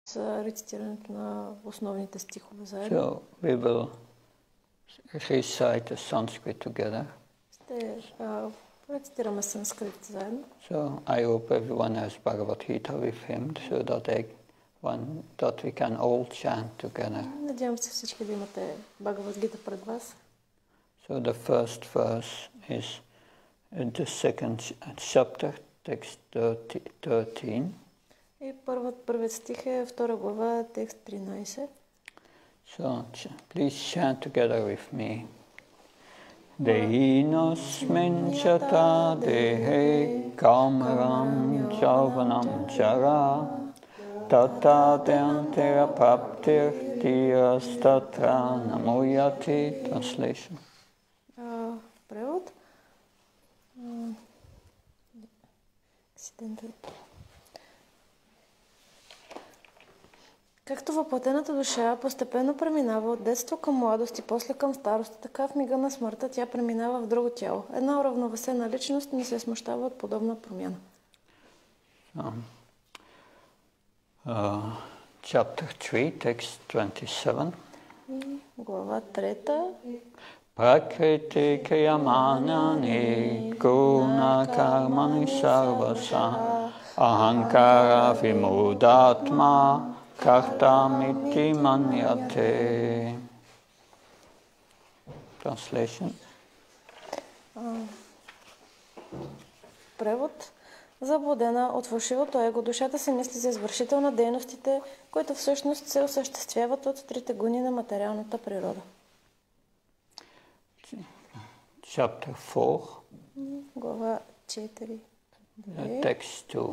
с рецитирането на основните стихове заедно. So we will recite the Sanskrit together. Ще рецитираме санскрит заедно. So I hope everyone has Bhagavad Gita with him so that we can all chant together. Надявам се всички да имате Бхагавад Гита пред вас. So the first verse is in the second chapter, text 13. И първият стих е 2 глава, текст 13. So please chant together with me. Dehinosmin chata dehe kamaram jauvanam jara tata dhyantera paptir tiyastatra namuyati. Translation. Превод. Както въплътената душа постепенно преминава от детство към младост и после към старост, така в мига на смъртта тя преминава в друго тяло. Една уравновесена личност не се смущава от подобна промяна. Chapter 3, text 27. Глава 3. Prakriti kriyamanani guna karmani sarvasa ahankara vimudatma kartamiti manyate. Translation. Превод. Заблудена от фалшивото его, душата се мисли за извършител на дейностите, които всъщност се осъществяват от трите гуни на материалната природа. Chapter 4. Глава 4. Text 2.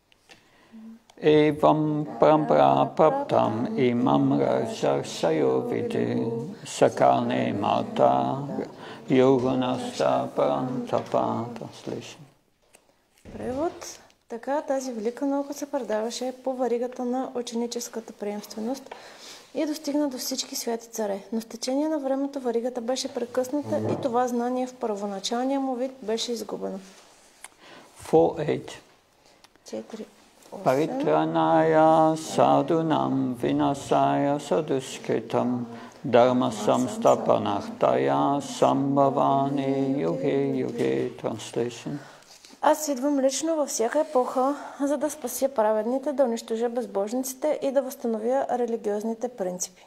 Evam parambara praptam imam rajar sayoviti sakarne mata yoganasta parantapa. Translation. Превод. Така тази велика наука се предаваше по варигата на ученическата приемственост и достигна до всички свети царе. Но с течение на времето варигата беше прекъсната и това знание в първоначалния му вид беше изгубено. 4.8. 4. Paritranaya sadunam vinasaya saduskritam dharma samstapanartaya sambhavani yuge yuge. Translation. Аз идвам лично във всяка епоха, за да спася праведните, да унищожа безбожниците и да възстановя религиозните принципи.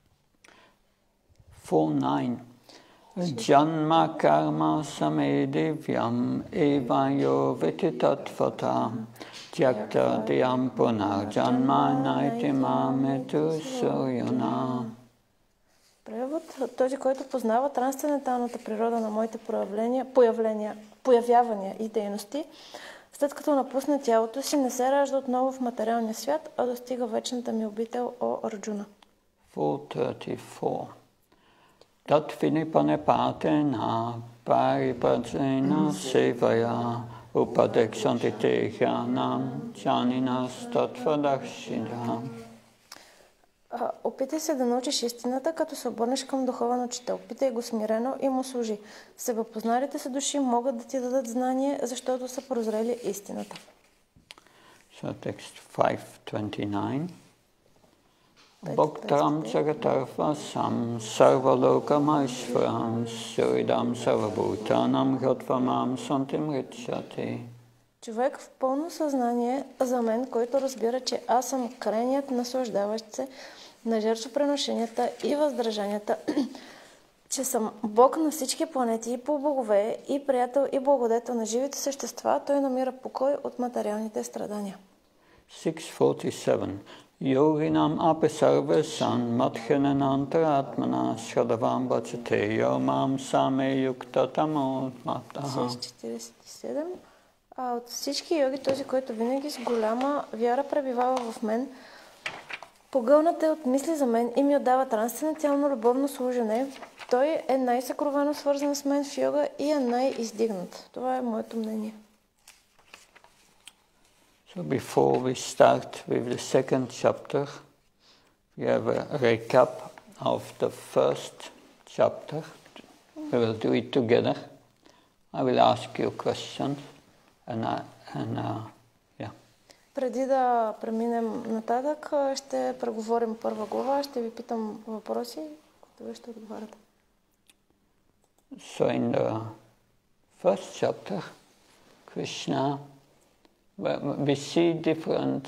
4.9. Janma karma samedivyan evayo vititattvata tyakta dhyam punarjanma naitimametu suryana. Превод. Този, който познава трансценденталната природа на моите появявания и дейности, след като напусне тялото си, не се ражда отново в материалния свят, а достига вечната ми обител, о Арджуна. 4.34. Tatvini patena paripajena sevaya upadeksanti tehyanam janinas tattvadarshina. Опитай се да научиш истината, като се обърнеш към духовен учител. Питай го смирено и му служи. Себепозналите се души могат да ти дадат знание, защото са прозрели истината. So text 5.29. Bhaktaram jagatarvasam sarvalokamaishvaram suridam sarvabhutanam ghatvamam santim richati. Човек в пълно съзнание за мен, който разбира, че аз съм крайният наслаждаващ се на жертвоприношенията и въздържанията, че съм Бог на всички планети и полубогове и приятел и благодетел на живите същества, той намира покой от материалните страдания. 6.47. Yoginam apisarvesan madhyanantaratmana shadavam vachate yomam same yuktatamo mataha. 6.47. От всички йоги, този, който винаги с голяма вяра пребивава в мен, погълнат е от мисли за мен и ми отдава трансцендентално любовно служене, той е най-съкровено свързан с мен в йога и е най-издигнат. Това е моето мнение. So before we start with the second chapter, we have a recap of the first chapter. We will do it together. I will ask you questions. Преди да преминем нататък, ще преговорим първа глава, ще ви питам въпроси, които вие ще отговаряте. So in the first chapter, Krishna, we see different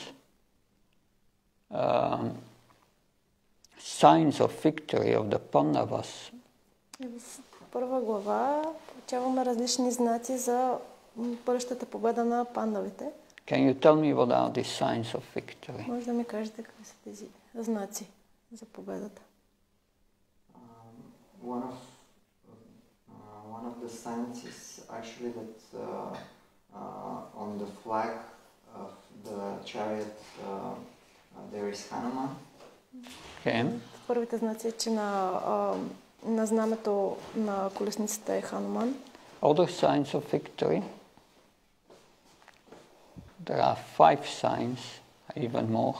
signs of victory of the Pandavas. В първа глава получаваме различни знаци за бъдещата победа на пандавите. Can you tell me what are these signs of victory? Може да ми кажете какви са тези знаци за победата? One of the signs is actually that on the flag of the chariot there is Hanuman. Okay. Първите знаци е, че на знамето на колесницата е Хануман. Other signs of victory. There are 5 signs, even more.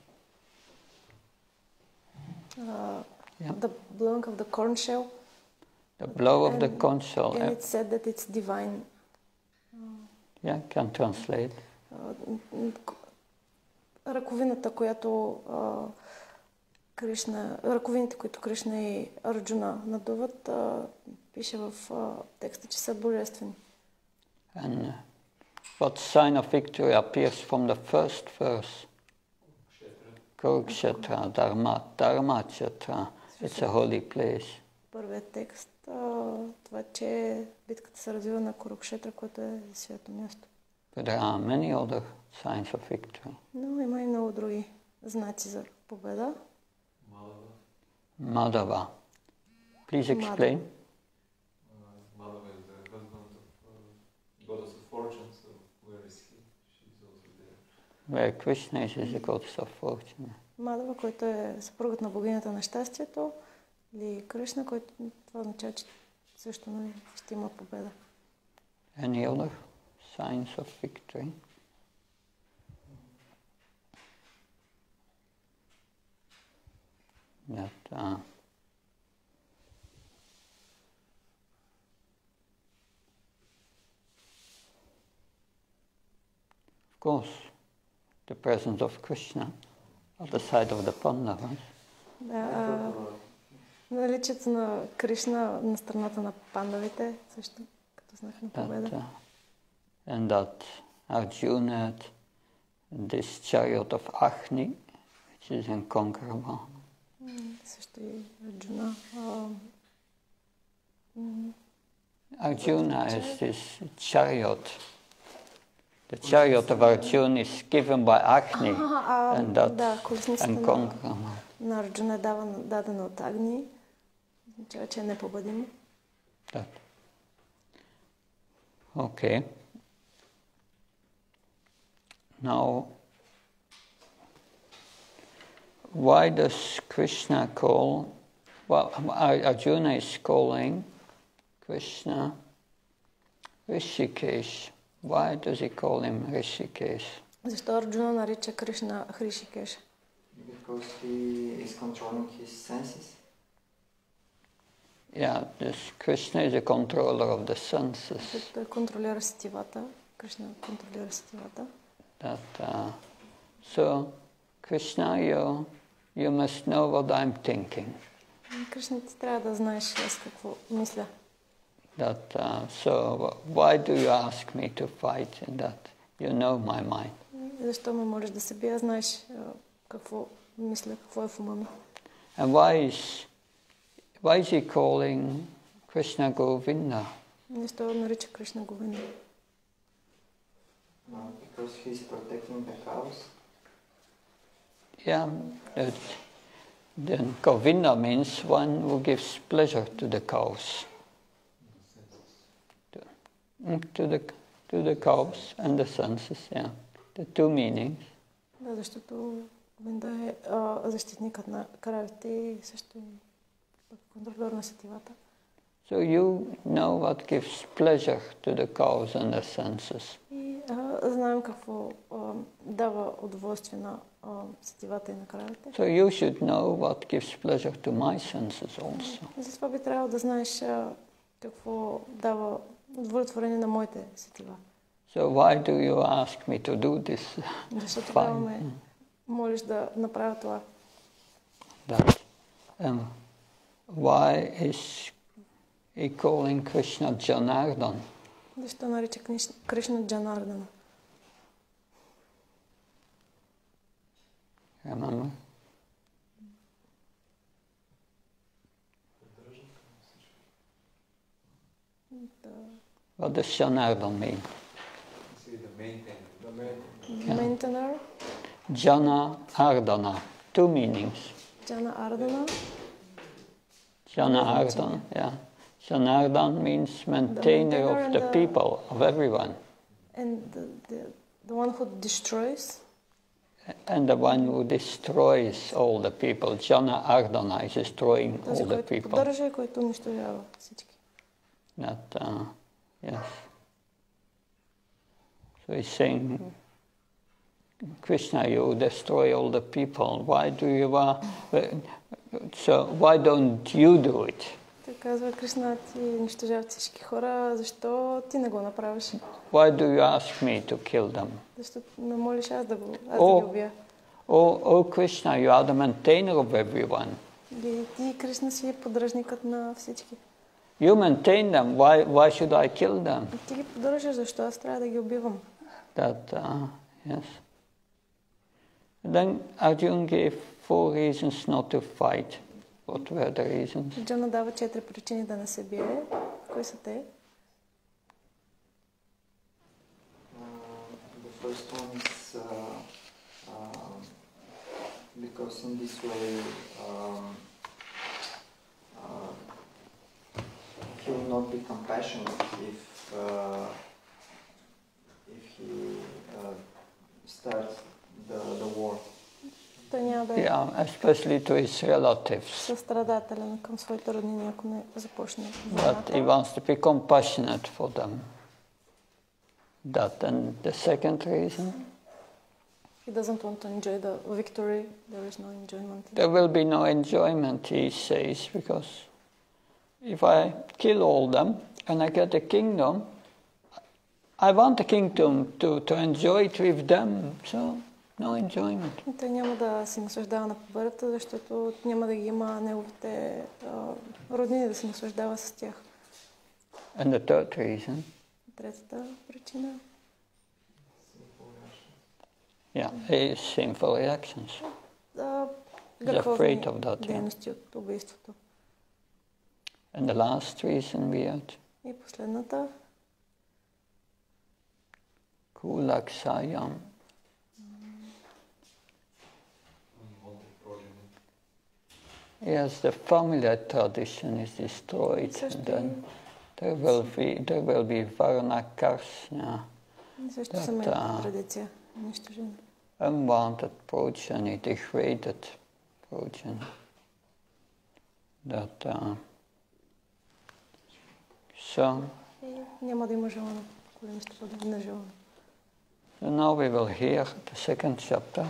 The blowing of the corn shell. The blow of the conch shell. And it said that it's divine. Yeah, can translate. Ръковината, която ръковините, които Кришна и Арджуна надуват, пише в текста, че са божествени. And what sign of victory appears from the first verse? Kurukshetra, Dharmakshetra. It's a holy place. Първият текст, това, че битката се развива на Курукшетра, което е свято място. But there are many other signs of victory. Но има и много други знаци за победа. Madhava. Please explain. Madhava is the husband of goddess of fortune, so where is he? She's also there. Where Krishna is the goddess of fortune. Мадава, който е съпругът на богинята на щастието, или Кришна, който това означава, че също ще има победа. Any other signs of victory? That of course, the presence of Krishna at the side of the Pandavas. Да, наличието на Кришна на страната на пандавите, също като знак на победа. And that Arjuna had this chariot of Agni, which is inconquerable. Също и Арджуна. Arjuna has this chariot. The chariot of Arjuna is given by Agni, and that's unconquerable. На Арджуна е дадена от Агни, означава, че е непобедимо. Okay. Now, why does Krishna call, well, Arjuna is calling Krishna Rishikesh. Why does he call him Rishikesh? Защо Арджуна нарича Кришна Хришикеш? Because he is controlling his senses. Yeah, this Krishna is a controller of the senses. Той контролира сетивата. Кришна контролира сетивата. So, Krishna, you must know what I'm thinking. Кришна, ти трябва да знаеш аз какво мисля. So, why do you ask me to fight in that? You know my mind. Защо ме можеш да се бия? Знаеш какво мисля, какво е в ума ми. And why is he calling Krishna Govinda? Защо нарича Кришна Говинда? Because he's protecting the cows. Yeah, then Govinda means one who gives pleasure to the cows. To the cows and the senses, yeah. The two meanings. Да, защото Говинда е защитникът на кравите и също контролер на сетивата. So you know what gives pleasure to the cows and the senses. И знаем какво дава удоволствие на сетивата и на кравите. So you should know what gives pleasure to my senses also. Затова би трябвало да знаеш какво дава удовлетворение на моите сетива. So why do you ask me to do this? Защо тогава ме молиш да направя това? That, why is he calling Krishna Janardhan? Защо нарича Кришна Джанардана? Remember? What does Janardhan mean? See the maintainer. Maintainer, Jana Ardhana. Two meanings. Джана Ардана. Jana Ardhan, yeah. Janardhan means maintainer of the people, of everyone. And the one who destroys. And the one who destroys all the people. Jana Ardhana is destroying Този, all the който people. поддържа и който унищожава всички. That, yes. So he's saying, Krishna, you destroy all the people. Why do you? So why don't you do it? Той казва, Кришна, ти унищожават всички хора, защо ти не го направиш? Why do you ask me to kill them? Защо ме молиш аз да ги убия? Oh Krishna, you are the maintainer of everyone. И ти, Кришна, си поддръжникът на всички. You maintain them. Why should I kill them? Ти ги поддържаш, защо аз трябва да ги убивам? That, yes. And then Arjuna gave 4 reasons not to fight. What were the reasons? Джана дава 4 причини да не се бие. Кои са те? The first one is because in this way he will not be compassionate if he starts the war. Той няма да е Especially to his relatives. състрадателен към своите роднини, ако не започне But войната. he wants to be compassionate for them. That, and the second reason, He doesn't want to enjoy the victory. There is no enjoyment. there will be no enjoyment, he says, because if I kill all them and I get a kingdom, I want the kingdom to enjoy it with them, so no enjoyment. Той няма да се наслаждава на победата, защото няма да ги има неговите роднини да се наслаждава с тях. And the third reason, Третата причина is sinful reactions. He's afraid of that. Yeah. дейности от убийството. And the last reason we had, И последната Kulaksayam. Yes, the family tradition is destroyed, and then there will be Varnakarsna, също семейната традиция унищожена. unwanted progeny, degraded progeny. That so. И няма да има желано поколението да не желано. So now we will hear the second chapter.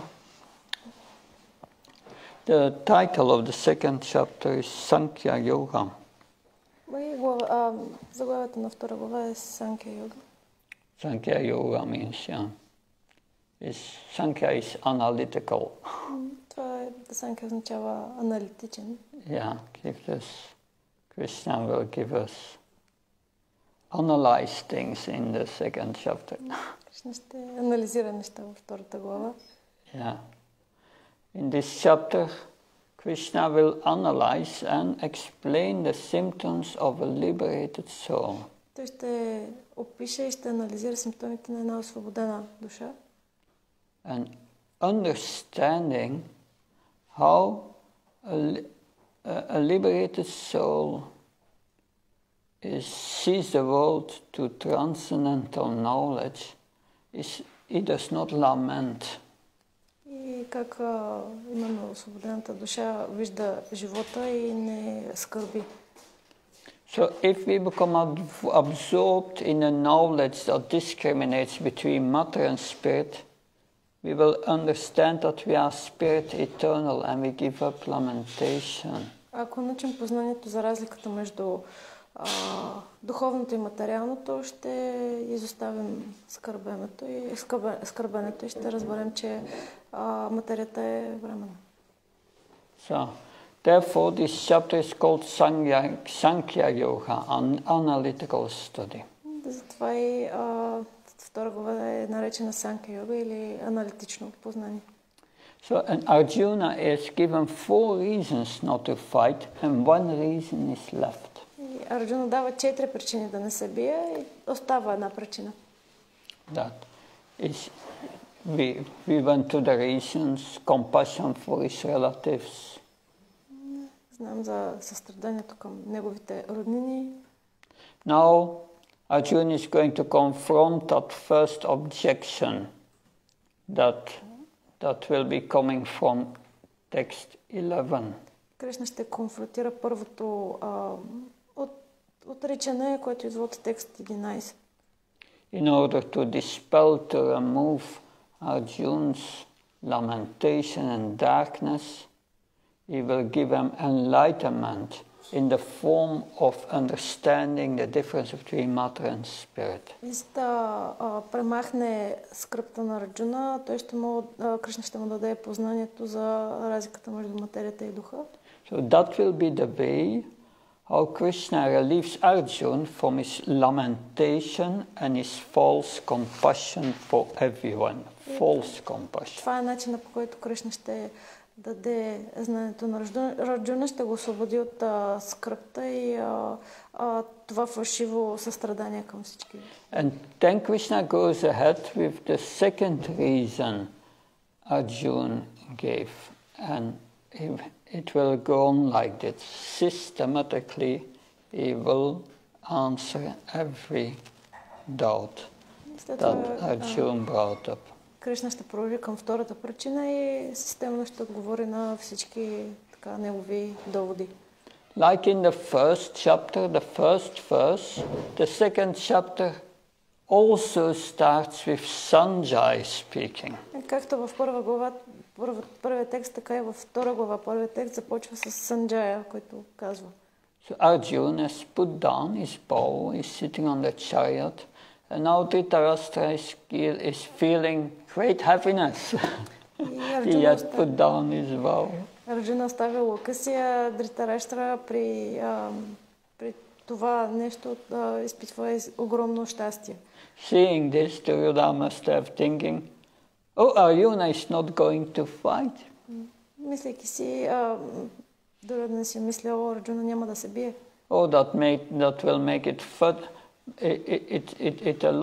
The title of the second chapter is Sankhya Yoga. Заглавието на втора глава е Санкя йога. Sankhya Yoga means, Sankhya is analytical. Това е, Санкя означава аналитичен. Yeah, Krishna will give us analyze things in the second chapter. Кришна ще анализира неща във втората глава. Yeah. In this chapter, Krishna will analyze and explain the symptoms of a liberated soul. Той ще опише и ще анализира симптомите на една освободена душа. And understanding how a liberated soul sees the world to transcendental knowledge, he does not lament. И как именно освободената душа вижда живота и не скърби. So if we become absorbed in a knowledge that discriminates between matter and spirit, we will understand that we are spirit eternal and we give up lamentation. Ако научим познанието за разликата между духовното и материалното, ще изоставим скърбенето и ще разберем, че материята е временна. So, therefore, this chapter is called Sankhya Yoga, an analytical study. Затова и втора глава е наречена Санкя йога или аналитично познание. So, and Arjuna is given 4 reasons not to fight, and 1 reason is left. И Арджуна дава 4 причини да не се бие и остава една причина. That is, we went to the reasons, compassion for his relatives. Знам за състраданието към неговите роднини. Now, Arjuna is going to confront that first objection that will be coming from text 11. Кришна ще конфронтира първото отричане, което идва от текст 11. In order to dispel, to remove Arjuna's lamentation and darkness, he will give him enlightenment in the form of understanding the difference between matter and spirit. И за да премахне скръпта на Арджуна, Кришна ще му даде познанието за разликата между материята и духа. So that will be the way how Krishna relieves Arjuna from his lamentation and his false compassion for everyone. False compassion. Това е начинът, по който Кришна ще даде знанието на Арджуна, ще го освободи от скръпта и това фалшиво състрадание към всички. And then Krishna goes ahead with the second reason Arjuna gave, and it will go on like this. Systematically, he will answer every doubt that Arjuna brought up. Кришна ще продължи към втората причина и системно ще отговори на всички негови доводи. Like in the first chapter, the first verse, the second chapter also starts with Sanjay speaking. Както в първа глава, първият текст, така и във втора глава, първият текст започва с Санджая, който казва. So Arjuna has put down his bow, is sitting on the chariot, and now Dhritarashtra is feeling great happiness. He has put down his bow. Арджуна остави лука си, а Дритараштра при това нещо изпитва огромно щастие. Seeing this, Duryodhana must have thinking, oh, Arjuna is not going to fight. Мислейки си, Дурьодхана си мисля, Арджуна няма да се бие. Oh, that will make it fun. It a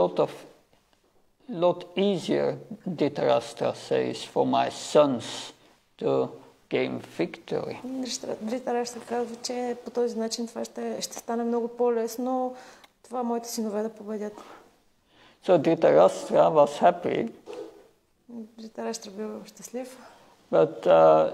lot easier, Dhritarashtra says, for my sons to gain victory. Дритараштра казва, че по този начин това ще стане много по-лесно, това моите синове да победят. So Dhritarashtra was happy. Дритараштра бил щастлив. But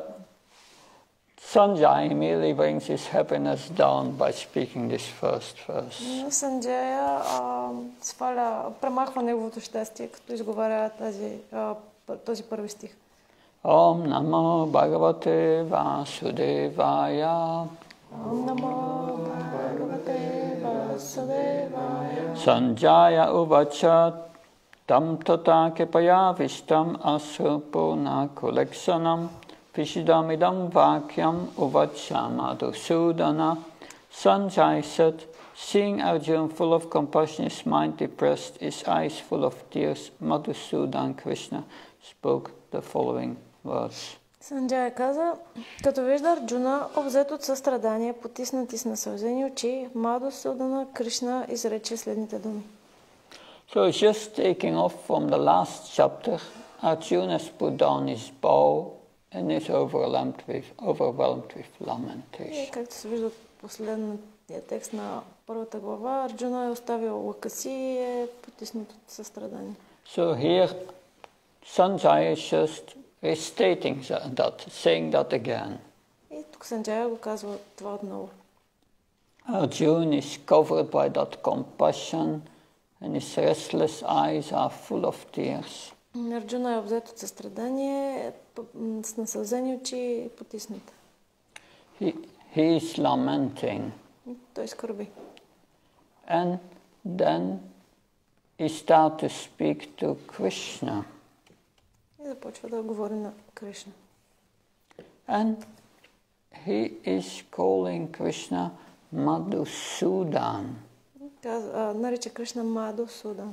Sanjay immediately brings his happiness down by speaking this first verse. Но Санджая премахва неговото щастие, като изговаря този първи стих. Om Namo Bhagavate Vasudevaya. Om Namo Bhagavate Vasudevaya. Sanjaya Uvacha Tam Tata Kipaya Vishtam Asrupurna Kuleksanam Vishidamidam Vakyam Uvacha Madhusudana. Sanjay said, seeing Arjuna full of compassion, his mind depressed, his eyes full of tears, Madhusudan Krishna spoke the following words. Санджая каза, като вижда Арджуна, обзет от състрадание, потиснати с насълзени очи, Мадхусудана Кришна изрече следните думи. So just taking off from the last chapter, Arjuna has put down his bow and is overwhelmed with lamentation. И както се вижда от последния текст на първата глава, Арджуна е оставил лъка си и е потиснат от състрадание. So here Sanjay is just restating that, saying that again. И тук Санджая го казва това отново. Arjuna is covered by that compassion and his restless eyes are full of tears. Арджуна е обзет от състрадание, с насълзени очи и потиснат. He is lamenting. Той скърби. and then he started to speak to Krishna. И започва да говори на Кришна. And he is calling Krishna Madhusudan. Нарича Кришна Маду Судан.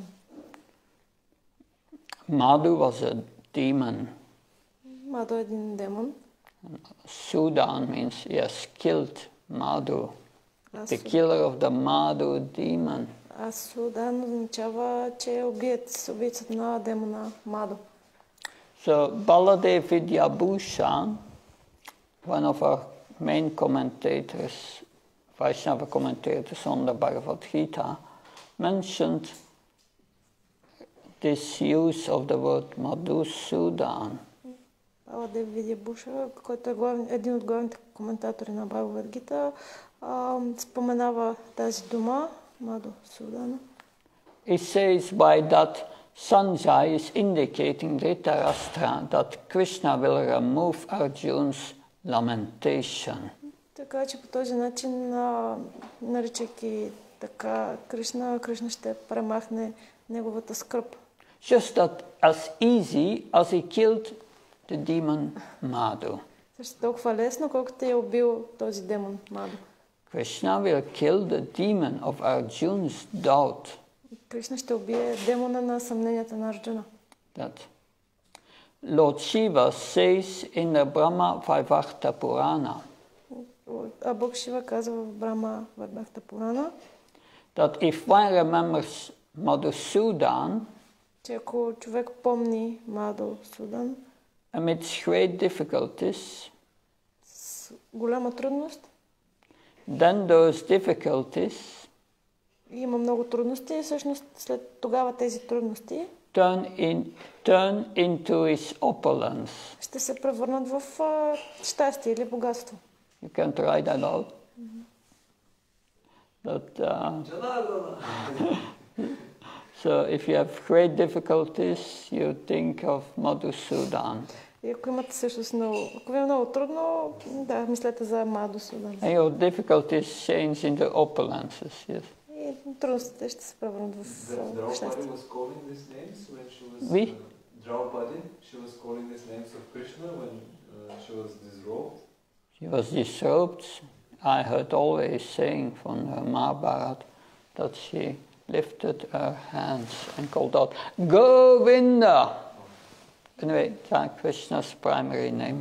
Madhu was a demon. Маду е един демон. Sudan means he has killed Madhu, the killer of the Madhu demon. А Судан означава, че е убийцата на демона Маду. So Baladev Vidyabhushan, one of our main commentators, Vaishnava commentators on the Bhagavad Gita, mentioned this use of the word Madhusudan. Баладев Видябуша, който е един от главните коментатори на Бхагавад Гита, споменава тази дума, Маду Судана. He says by that Sanjay is indicating Dhritarashtra that Krishna will remove Arjuna's lamentation. Така че по този начин, наричайки така Кришна ще премахне неговата скръб. Just that as easy as he killed the demon Madhu. Също толкова лесно, колкото е убил този демон Маду. Krishna will kill the demon of Arjuna's doubt. Кришна ще убие демона на съмненията на Арджуна. That Lord Shiva says in the Brahma Vaivarta Purana. А Бог Шива казва в Брахма Вайварта Пурана, That if one remembers Madhusudan, че ако човек помни Маду Судан amidst great difficulties, с голяма трудност, then those difficulties има много трудности и всъщност след тогава тези трудности turn into his opulence. ще се превърнат в щастие или богатство. You can try that out. So if you have great difficulties, you think of Madhusudan. И ако имате всъщност ако ви е много трудно, да, мислете за Маду Судан. And your difficulties change into opulences, yes. И трудностите ще се превърнат в щастие. Draupadi was calling these names when she was... We? Draupadi, she was calling these names of Krishna when she was disrobed. She was disrobed. I heard always saying from her Mahabharata that she lifted her hands and called out, Govinda! Anyway, that's Krishna's primary name.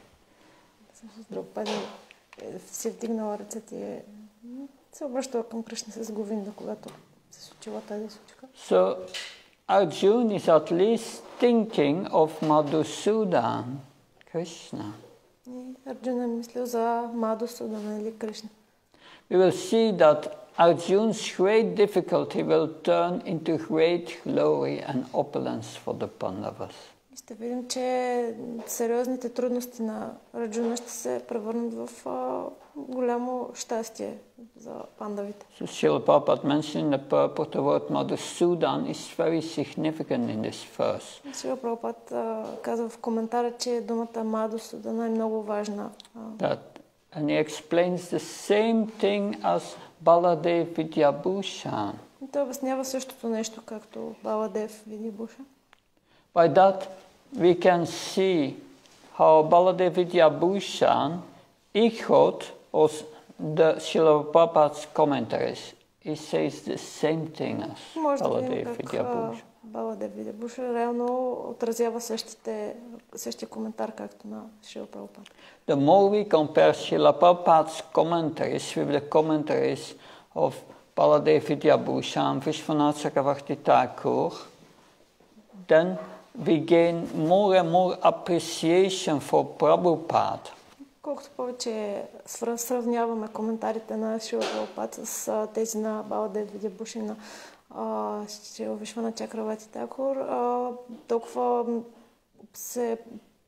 Драупади си вдигнала ръцете и се обръщала към Кришна с Говинда, когато се случила тази случка. So Arjuna is at least thinking of Madhusudan, Krishna. И Арджуна е мислил за Маду Судана или Кришна. We will see that Arjuna's great difficulty will turn into great glory and opulence for the Pandavas. Ще видим, че сериозните трудности на Арджуна ще се превърнат в голямо щастие за пандавите. So Srila Prabhupada mentioned the purport the word Madhusudan is very significant in this verse. Шрила Прабхупад казва в коментара, че думата Маду Судана е много важна. And he explains the same thing as Baladev Vidyabhushan. Той обяснява същото нещо, както Баладев Видябуша. By that we can see how Baladev Vidyabhushan echoed the Srila Prabhupada's commentaries. He says the same thing as Baladev Vidyabhushan. Баладев Видябуша реално отразява същия коментар, както на Шрила Прабхупада. The more we compare Srila Prabhupada's commentaries with the commentaries of Baladev Vidyabhushan, Vishwanath Chakravarti Thakur, then we gain more and more appreciation for Prabhupada. Колкото повече сравняваме коментарите на Шрила Прабхупада с тези на Баладев Видябуша и на Шрила Вишванат Чакраварти Такур, толкова се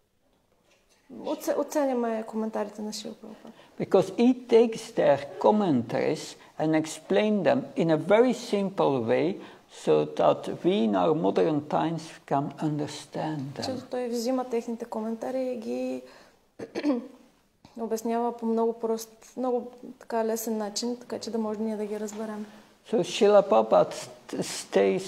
оценяме коментарите на Шрила Прабхупада. Because he takes their commentaries and explains them in a very simple way so that we in our modern times can understand them. Защото той взима техните коментари и ги обяснява по много прост, много така лесен начин, така че да може ние да ги разберем. So Srila Prabhupada stays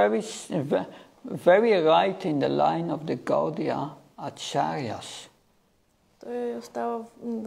very right in the line of the Gaudiya Acharyas. Той остава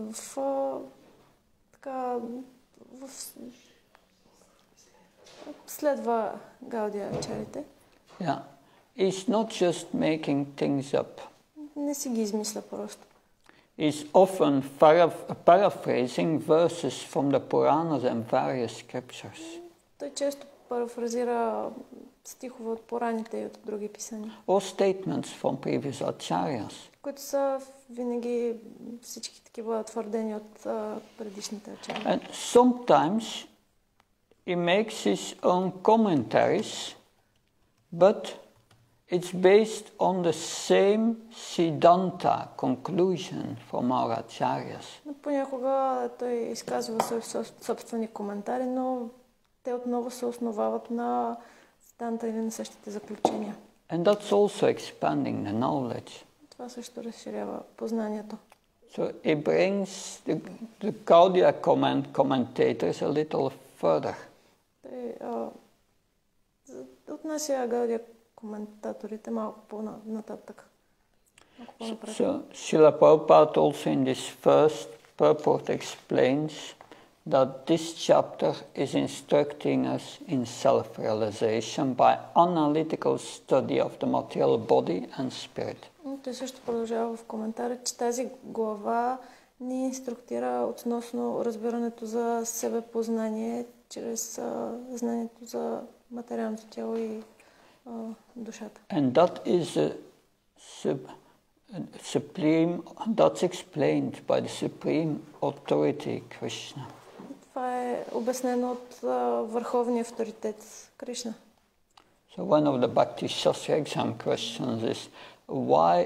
следва Гаудия Ачарите. Yeah. He's not just making things up. Не си ги измисля просто. Is often paraphrasing verses from the Puranas and various scriptures. Той често парафразира стихове от Пураните и от други писания. Or statements from previous acharyas. Които са винаги всички такива твърдения от предишните ачаря. And sometimes he makes his own commentaries, but it's based on the same Siddhanta conclusion from our acharyas. Понякога той изказва собствени коментари, но те отново се основават на Сиданта или на същите заключения. And that's also expanding the knowledge. Това също разширява познанието. So it brings the Gaudiya commentators a little further. Той отнася Гаудия коментаторите малко по-нататък. So Srila Prabhupada also in this first purport explains that this chapter is instructing us in self-realization by analytical study of the material body and spirit. Той също продължава в коментара, че тази глава ни инструктира относно разбирането за себепознание чрез знанието за материалното тяло и душата. And that is that's explained by the supreme authority Krishna. Това е обяснено от върховния авторитет Кришна. So one of the Bhakti Shastra exam questions is why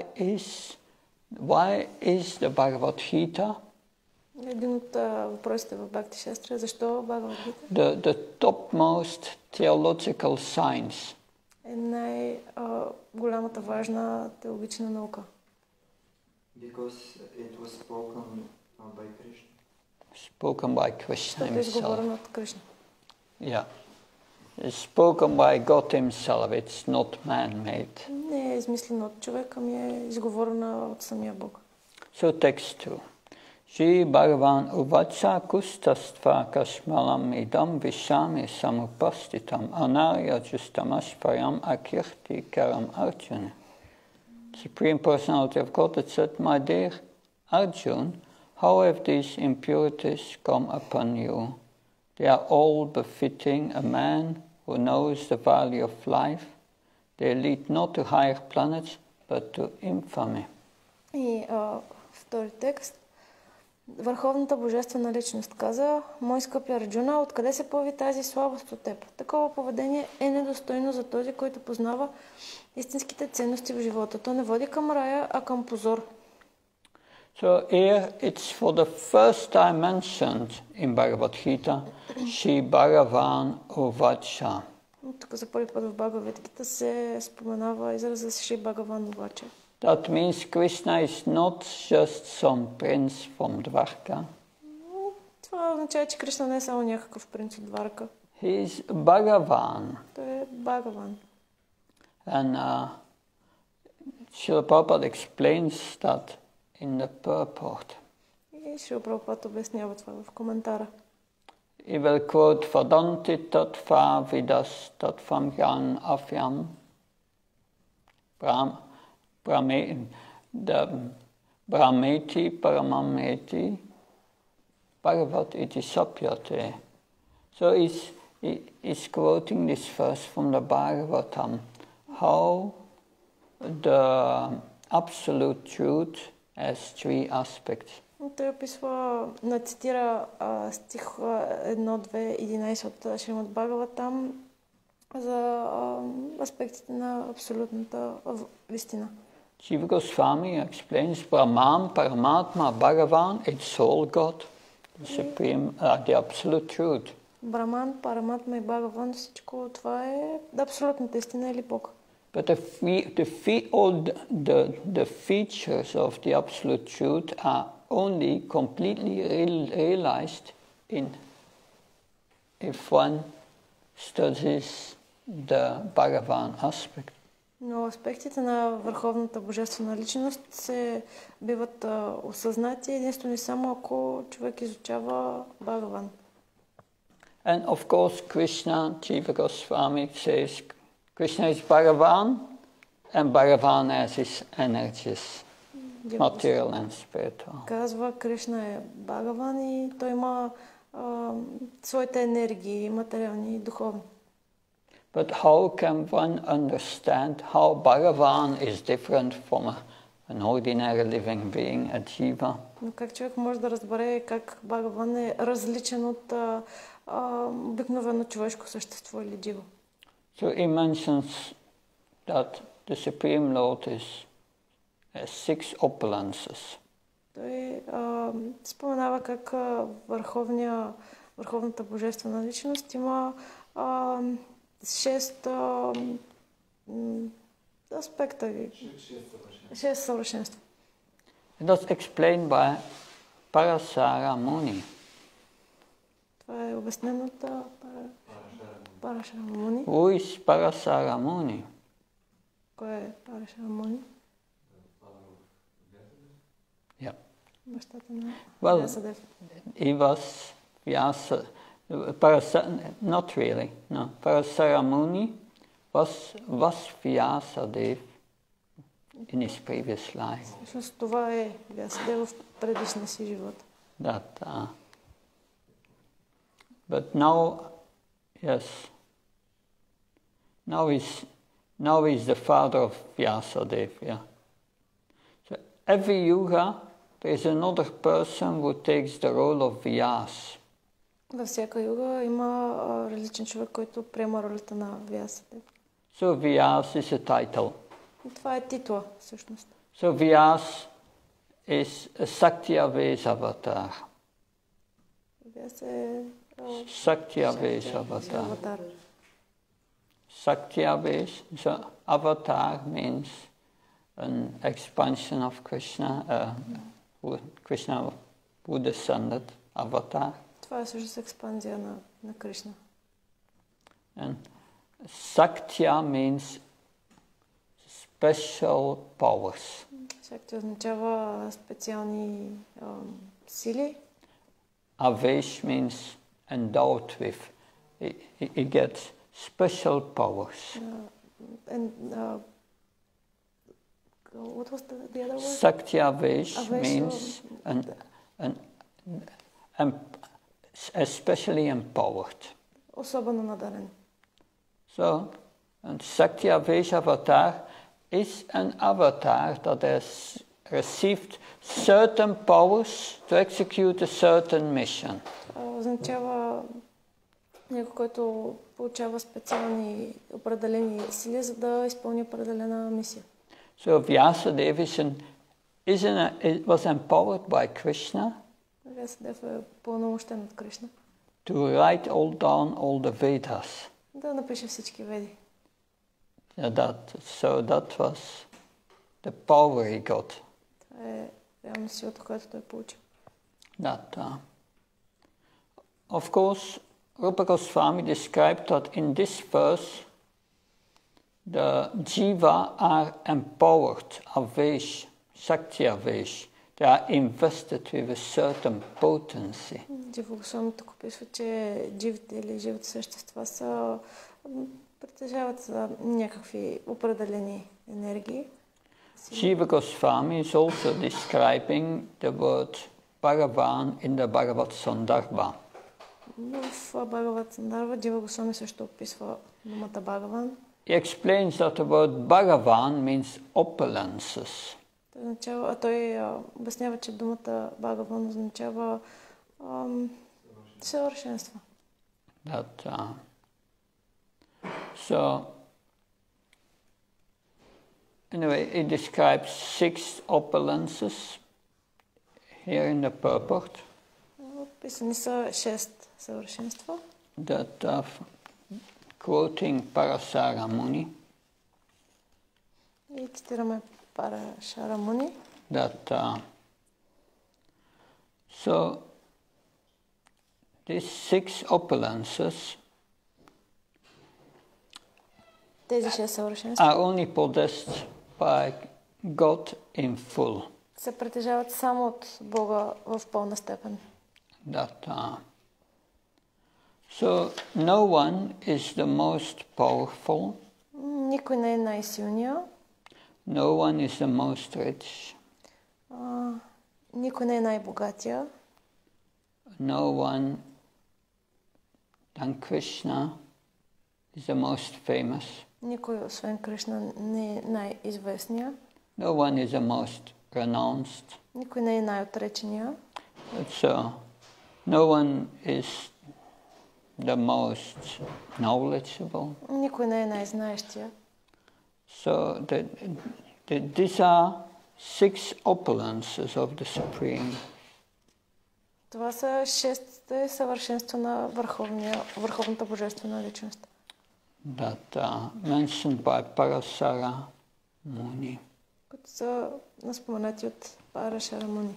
is the Bhagavad Gita Един от въпросите в Бхакти Шастра е защо Бхагавад Гита the topmost theological science? Е най-голямата важна теологична наука. Because it was spoken by Krishna. Spoken by Krishna Защото е изговорено himself. от Кришна. Yeah. It's spoken by God himself, it's not man-made. Не е измислено от човек, ами е изговорена от самия Бог. So text 2. Shri Bhagavan uvacha kustastva kashmalam idam vishami samupastitam anarya justamaspayam akirti karam Arjuna. Supreme Personality of Godhead said, my dear Arjuna, how have these impurities come upon you? They are all befitting a man who knows the value of life. They lead not to higher planets, but to infamy. И втори текст. Върховната божествена личност каза, мой скъпи Арджуна, откъде се появи тази слабост от теб? Такова поведение е недостойно за този, който познава истинските ценности в живота. То не води към рая, а към позор. So here it's for the first time mentioned in Bhagavad Gita, Shri Bhagavan Uvacha. Тук за първи път в Бхагавад Гита се споменава израза Шри Бхагаван Увача. That means Krishna is not just some prince from Dwarka. Това означава, че Кришна не е само някакъв принц от Дварка. He is Bhagavan. Той е Бхагаван. And Srila Prabhupada explains that in the purport. И Шрила Прабхупада обяснява това в коментара. He will quote Vadanti Tattva Vidas Tattvam Gyan Afyam Brahmeti Paramameti Bhagavat Iti Sapyate. So he's quoting this verse from the Bhagavatam, how the absolute truth has three aspects. Той описва, цитира стих 1.2.11 от Шримад Бхагаватам за аспектите на абсолютната истина. Jiva Goswami explains Brahman, Paramatma, Bhagavan, it's all God, the supreme, the absolute truth. Браман, Параматма и Бхагаван, всичко това е абсолютната истина или Бог. But the features of the absolute truth are only completely realized if one studies the Bhagavan aspect. Но аспектите на върховната божествена личност се биват осъзнати единствено и само ако човек изучава Бхагаван. And of course, Krishna, Jiva Goswami says, Krishna is Bhagavan, and Bhagavan has his energies, material and spiritual. Казва, Кришна е Бхагаван и той има своите енергии, материални и духовни. But how can one understand how Bhagavan is different from an ordinary living being, a jiva? Но как човек може да разбере как Бхагаван е различен от обикновено човешко същество или джива? So he mentions that the Supreme Lord has 6 opulences. Той споменава как върховната божествена личност има 6 аспекта, 6 съвършенства. It was explained by Parasara Muni. Това е обяснено от Парашара Муни. Who is Parasara Muni? Кой е Парашара Муни? Yeah. Бащата на Well, Вясадев. he was Vyasa, not really, no. Parasara Muni was Vyasadev in his previous life. Всъщност това е Вясадев в предишния си живот. But now, yes, now he's the father of Vyasadeva. Yeah. So every yuga there is another person who takes the role of Vyas. Във всяка юга има различен човек, който приема ролята на Вясадев. So Vyas is a title. И това е титла, всъщност. So Vyas is a Saktiavesh avatar. Вяс е Saktiavesh avatar. аватар. Saktiavesh, so avatar means an expansion of Krishna, Krishna who descended, avatar. Това е всъщност експанзия на Кришна. And Saktya means special powers. Шакти означава специални сили. Avesh means endowed with. He gets special powers. What was the other word? Saktyavesh means especially empowered. Особено надарен. So, and Saktiavesh avatar is an avatar that has received certain powers to execute a certain mission. Означава някой, който получава специални определени сили, за да изпълни определена мисия. So Vyasadeva was empowered by Krishna Вясадев е пълномощен от Кришна. to write down all the Vedas. Да напише всички веди. So that was the power he got. Това е реално силата, която той получил. Of course, Rupa Goswami described that in this verse the jiva are empowered, avesh, shakti avesh. They are invested with a certain potency. Джива Госвами тук описва, че дживите или живите същества притежават някакви определени енергии. Jiva Goswami is also describing the word Bhagavan in the Bhagavad Sandarbha. В Бхагават Сандарва Джива Госвами също описва думата Бхагаван. He explains that the word Bhagavan means opulences. Той обяснява, че думата Бхагаван означава съвършенство. So, anyway, he describes 6 opulences here in the purport. Описани са 6 съвършенства. That quoting Parasara Muni. И цитираме Парашара Муни. So these 6 opulences Тези 6 съвършенства are only possessed by God in full. се притежават само от Бога в пълна степен. So no one is the most powerful. Никой не е най-силният. No one is the most rich. Никой не е най-богатия. No one than Krishna is the most famous. Никой освен Кришна не е най-известния. No one is the most renounced. Никой не е най-отречения. So no one is the most knowledgeable. Никой не е най-знаещия. So these are 6 opulences of the Supreme. Това са 6 съвършенства на върховната божествена личност. That are mentioned by Parasara Muni. Които са споменати от Парашара Муни.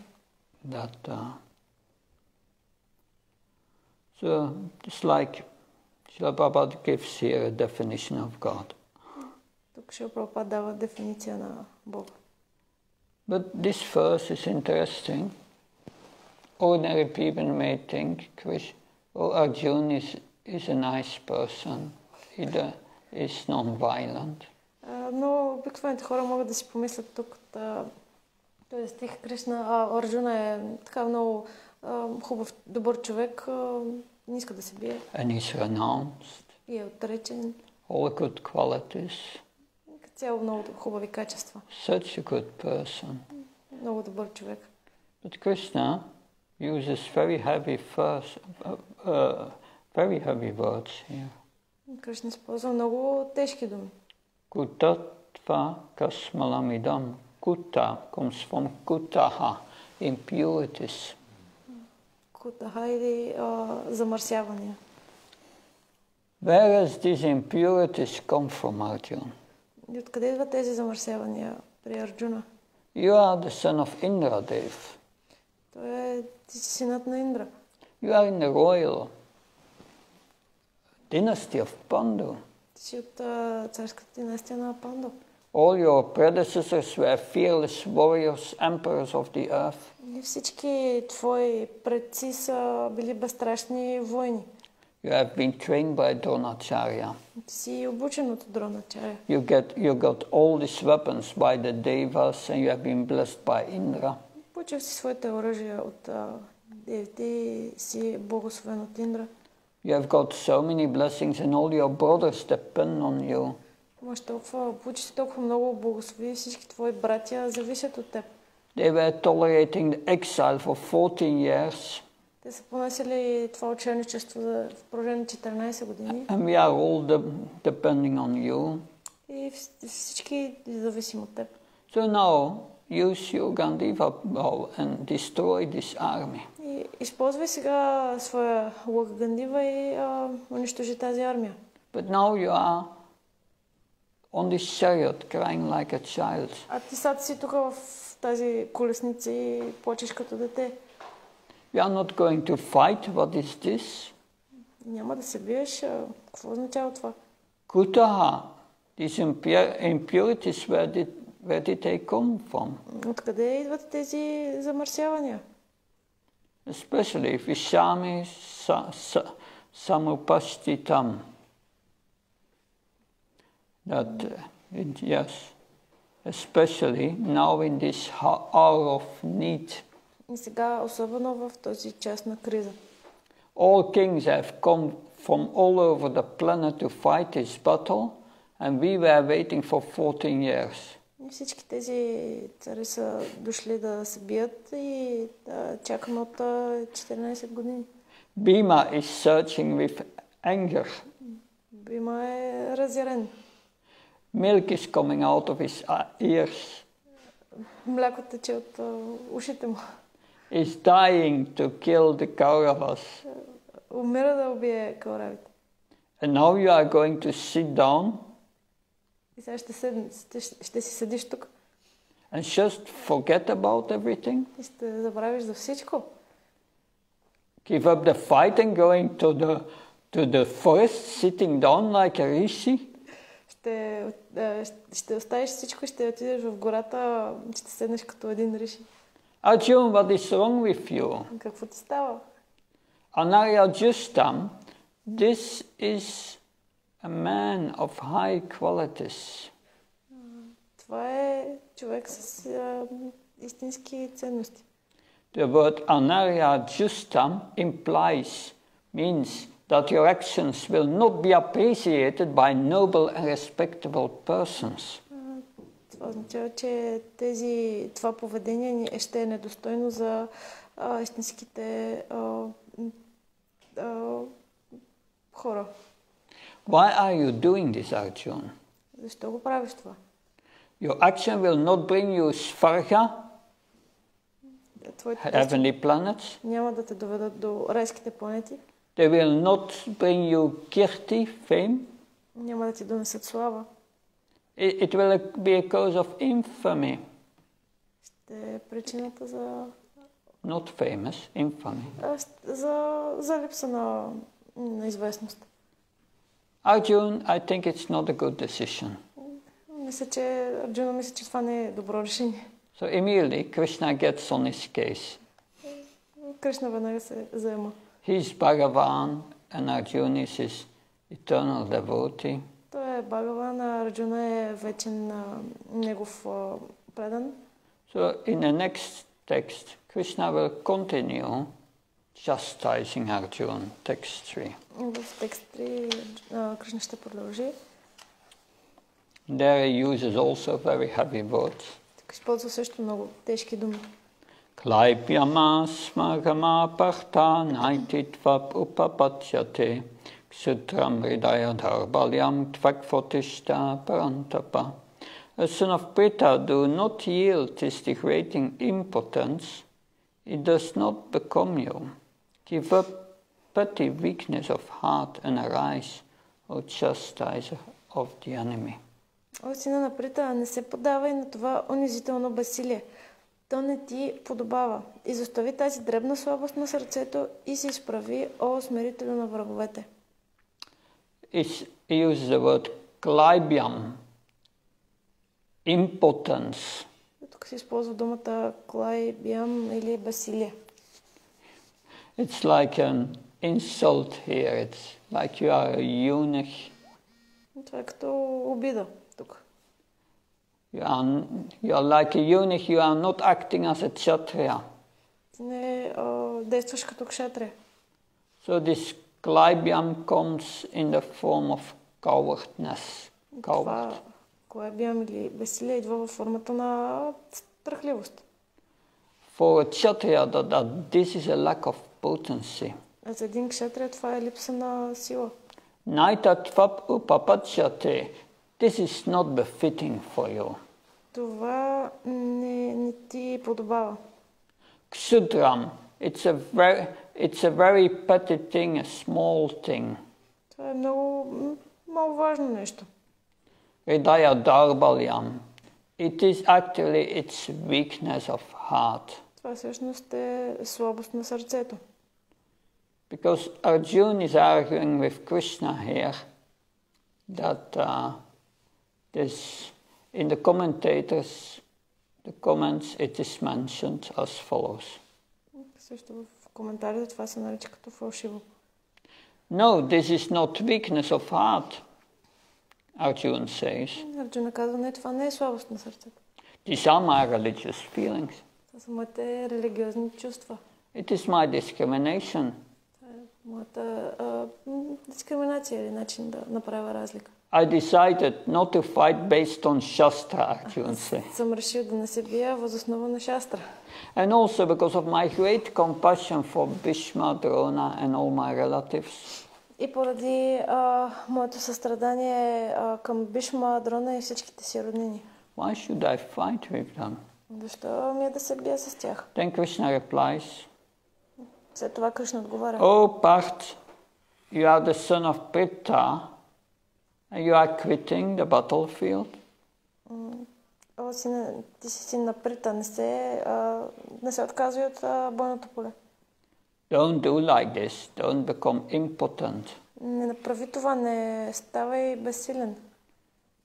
So it's like Srila Prabhupada gives here a definition of God. Тук Шрила Прабхупада дава дефиниция на Бога. But this verse is interesting. Ordinary people may think Arjuna is a nice person. He is non-violent. Но обикновените хора могат да си помислят тук, този стих Кришна, Арджуна е така много хубав, добър човек, не иска да се бие. And he's renounced. И е отречен. All good qualities. Цяло много хубави качества. Such a good person. Много добър човек. But Krishna uses very heavy words here. Кришна използва много тежки думи. Kutatva kasmalamidam. Kutta comes from kutaha, impurities. Кутаха или замърсявания. Where does these impurities come from, Arjuna? И откъде идват тези замърсявания при Арджуна? You are the son of Indradev. Ти си синът на Индра. You are in the royal dynasty of Pandu. Ти си от царската династия на Панду. All your predecessors were fearless warriors, emperors of the earth. И всички твои предци са били безстрашни войни. You have been trained by Dronacharya. Ти си обучен от Дроначаря. You got all these weapons by the Devas and you have been blessed by Indra. Получил си своите оръжия от девите и си благословен от Индра. You have got so many blessings and all your brothers depend on you. Получи си толкова много благослови, всички твои братя зависят от теб. They were tolerating the exile for 14 years. Те са понасили това ученичество в продължение на 14 години. And we are all depending on you. И всички зависим от теб. So now use your Gandiva bow and destroy this army. И използвай сега своя лук Гандива и унищожи тази армия. But now you are on this chariot crying like a child. А ти сега си тук в тази колесница и плачеш като дете. You are not going to fight. What is this? Няма да се биеш. Какво означава това? Kutaha. These impurities, where did they come from? Откъде идват тези замърсявания? Especially Vishami Samupashtitam. Yes. Especially now in this hour of need. И сега, особено в този час на криза. All kings have come from all over the planet to fight this battle, and we were waiting for 14 years. И всички тези цари са дошли да се бият и да чакаме от 14 години. Bhima is searching with anger. Бима е разярен. Milk is coming out of his ears. Мляко тече от ушите му. Is dying to kill the Kauravas. Умира да убие кауравите. And now you are going to sit down. И сега ще си седиш тук. And just forget about everything. И ще забравиш за всичко. Give up the fight and going to the forest, sitting down like a rishi. ще оставиш всичко и ще отидеш в гората, ще седнеш като един риши. Arjun, what is wrong with you? Какво ти става? Anaryajustam, this is a man of high qualities. Това е човек с истински ценности. The word anaryajustam means that your actions will not be appreciated by noble and respectable persons. Това означава, че това поведение ще е недостойно за истинските хора. Why are you doing this, Arjun? Защо го правиш това? Your action will not bring you Svarga, heavenly planets. Няма да те доведат до райските планети. They will not bring you kirti, fame. Няма да ти донесат слава. It will be a cause of infamy. Ще е причината за... Not famous, infamy. За липса на известност. Arjun, I think it's not a good decision. Арджуна мисля, че това не е добро решение. So immediately Krishna gets on his case. Кришна веднага се заема. He's Bhagavan and Arjuna is his eternal devotee. Той е Бхагаван, а Арджуна е вечен негов предан. So in the next text, Krishna will continue chastising Arjuna, text 3. В текст 3 Кришна ще продължи. There he uses also very heavy words. Тук използва също много тежки думи. Klaipyama smagama partha naititvap upapachyate ksutram hridaya dharbalyam tvakfotishta parantapa. A son of Pritha, do not yield his degrading impotence. It does not become you. Give up petty weakness of heart and arise, O chastiser of the enemy. О, сина на Прита, не се подавай на това унизително безсилие. То не ти подобава. Изостави тази дребна слабост на сърцето и се изправи, о смирителю на враговете. He uses the word klaibyam, impotence. Тук се използва думата клайбям или безсилие. It's like an insult here. It's like you are a eunuch. Това е като обида тук. You are like a eunuch. You are not acting as a kshatriya. Ти не действаш като кшатрия. So this klaibyam comes in the form of cowardness. Това клайбям или безсилие идва във формата на страхливост. For a kshatriya, that this is a lack of potency. А за един кшатрия това е липса на сила. Naitatvap upapachyate. This is not befitting for you. Това не ти подобава. Ksudram, it's a very petty thing, a small thing. Това е много важно нещо. Hridaya darbalyam. It is actually its weakness of heart. Това всъщност е слабост на сърцето. Because Arjuna is arguing with Krishna here that in the commentators, the comments, it is mentioned as follows. Също в коментарите това се нарича като фалшиво. No, this is not weakness of heart, Arjuna says. Арджуна казва, не, това не е слабост на сърцето. These are my religious feelings. Това са моите религиозни чувства. It is my discrimination. Това е моята дискриминация или начин да направя разлика. I decided not to fight based on Shastra, Arjuna says. Съм решил да не се бия въз основа на шастра. And also because of my great compassion for Bhishma, Drona and all my relatives. И поради моето състрадание към Бишма, Дрона и всичките си роднини. Why should I fight with them? Защо ми е да се бия с тях? Then Krishna replies, След това Кришна отговаря. Oh Parth, you are the son of Pritha and you are quitting the battlefield. О, ти си син на Прита, не се отказвай от бойното поле. Don't do like this. Don't become impotent. Не направи това, не ставай безсилен.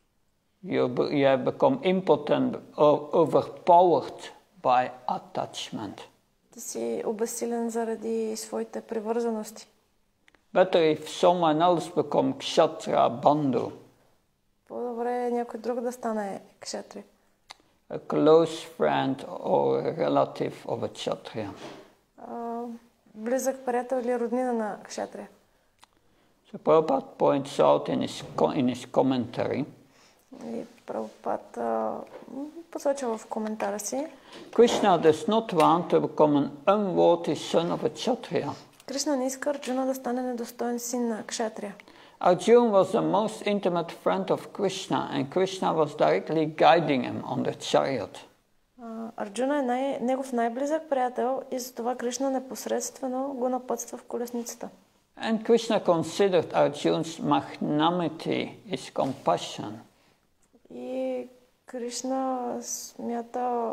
you have become impotent or overpowered by attachment. Ти си обезсилен заради своите привързаности. Better if someone else become kshatriya bandhu, По-добре е някой друг да стане кшатри. a close friend or a relative of a kshatriya. Близък приятел или роднина на кшатрия. So Prabhupada points out in his commentary, И Прабхупад посочва в коментара си. Krishna does not want to become an unworthy son of a kshatriya. Кришна не иска Арджуна да стане недостоен син на кшатрия. Arjuna was the most intimate friend of Krishna, and Krishna was directly guiding him on the chariot. Арджуна е негов най-близък приятел и затова Кришна непосредствено го напътства в колесницата. And Krishna considered Arjuna's magnanimity, his compassion. И Кришна смята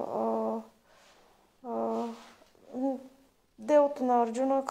делото на Арджуна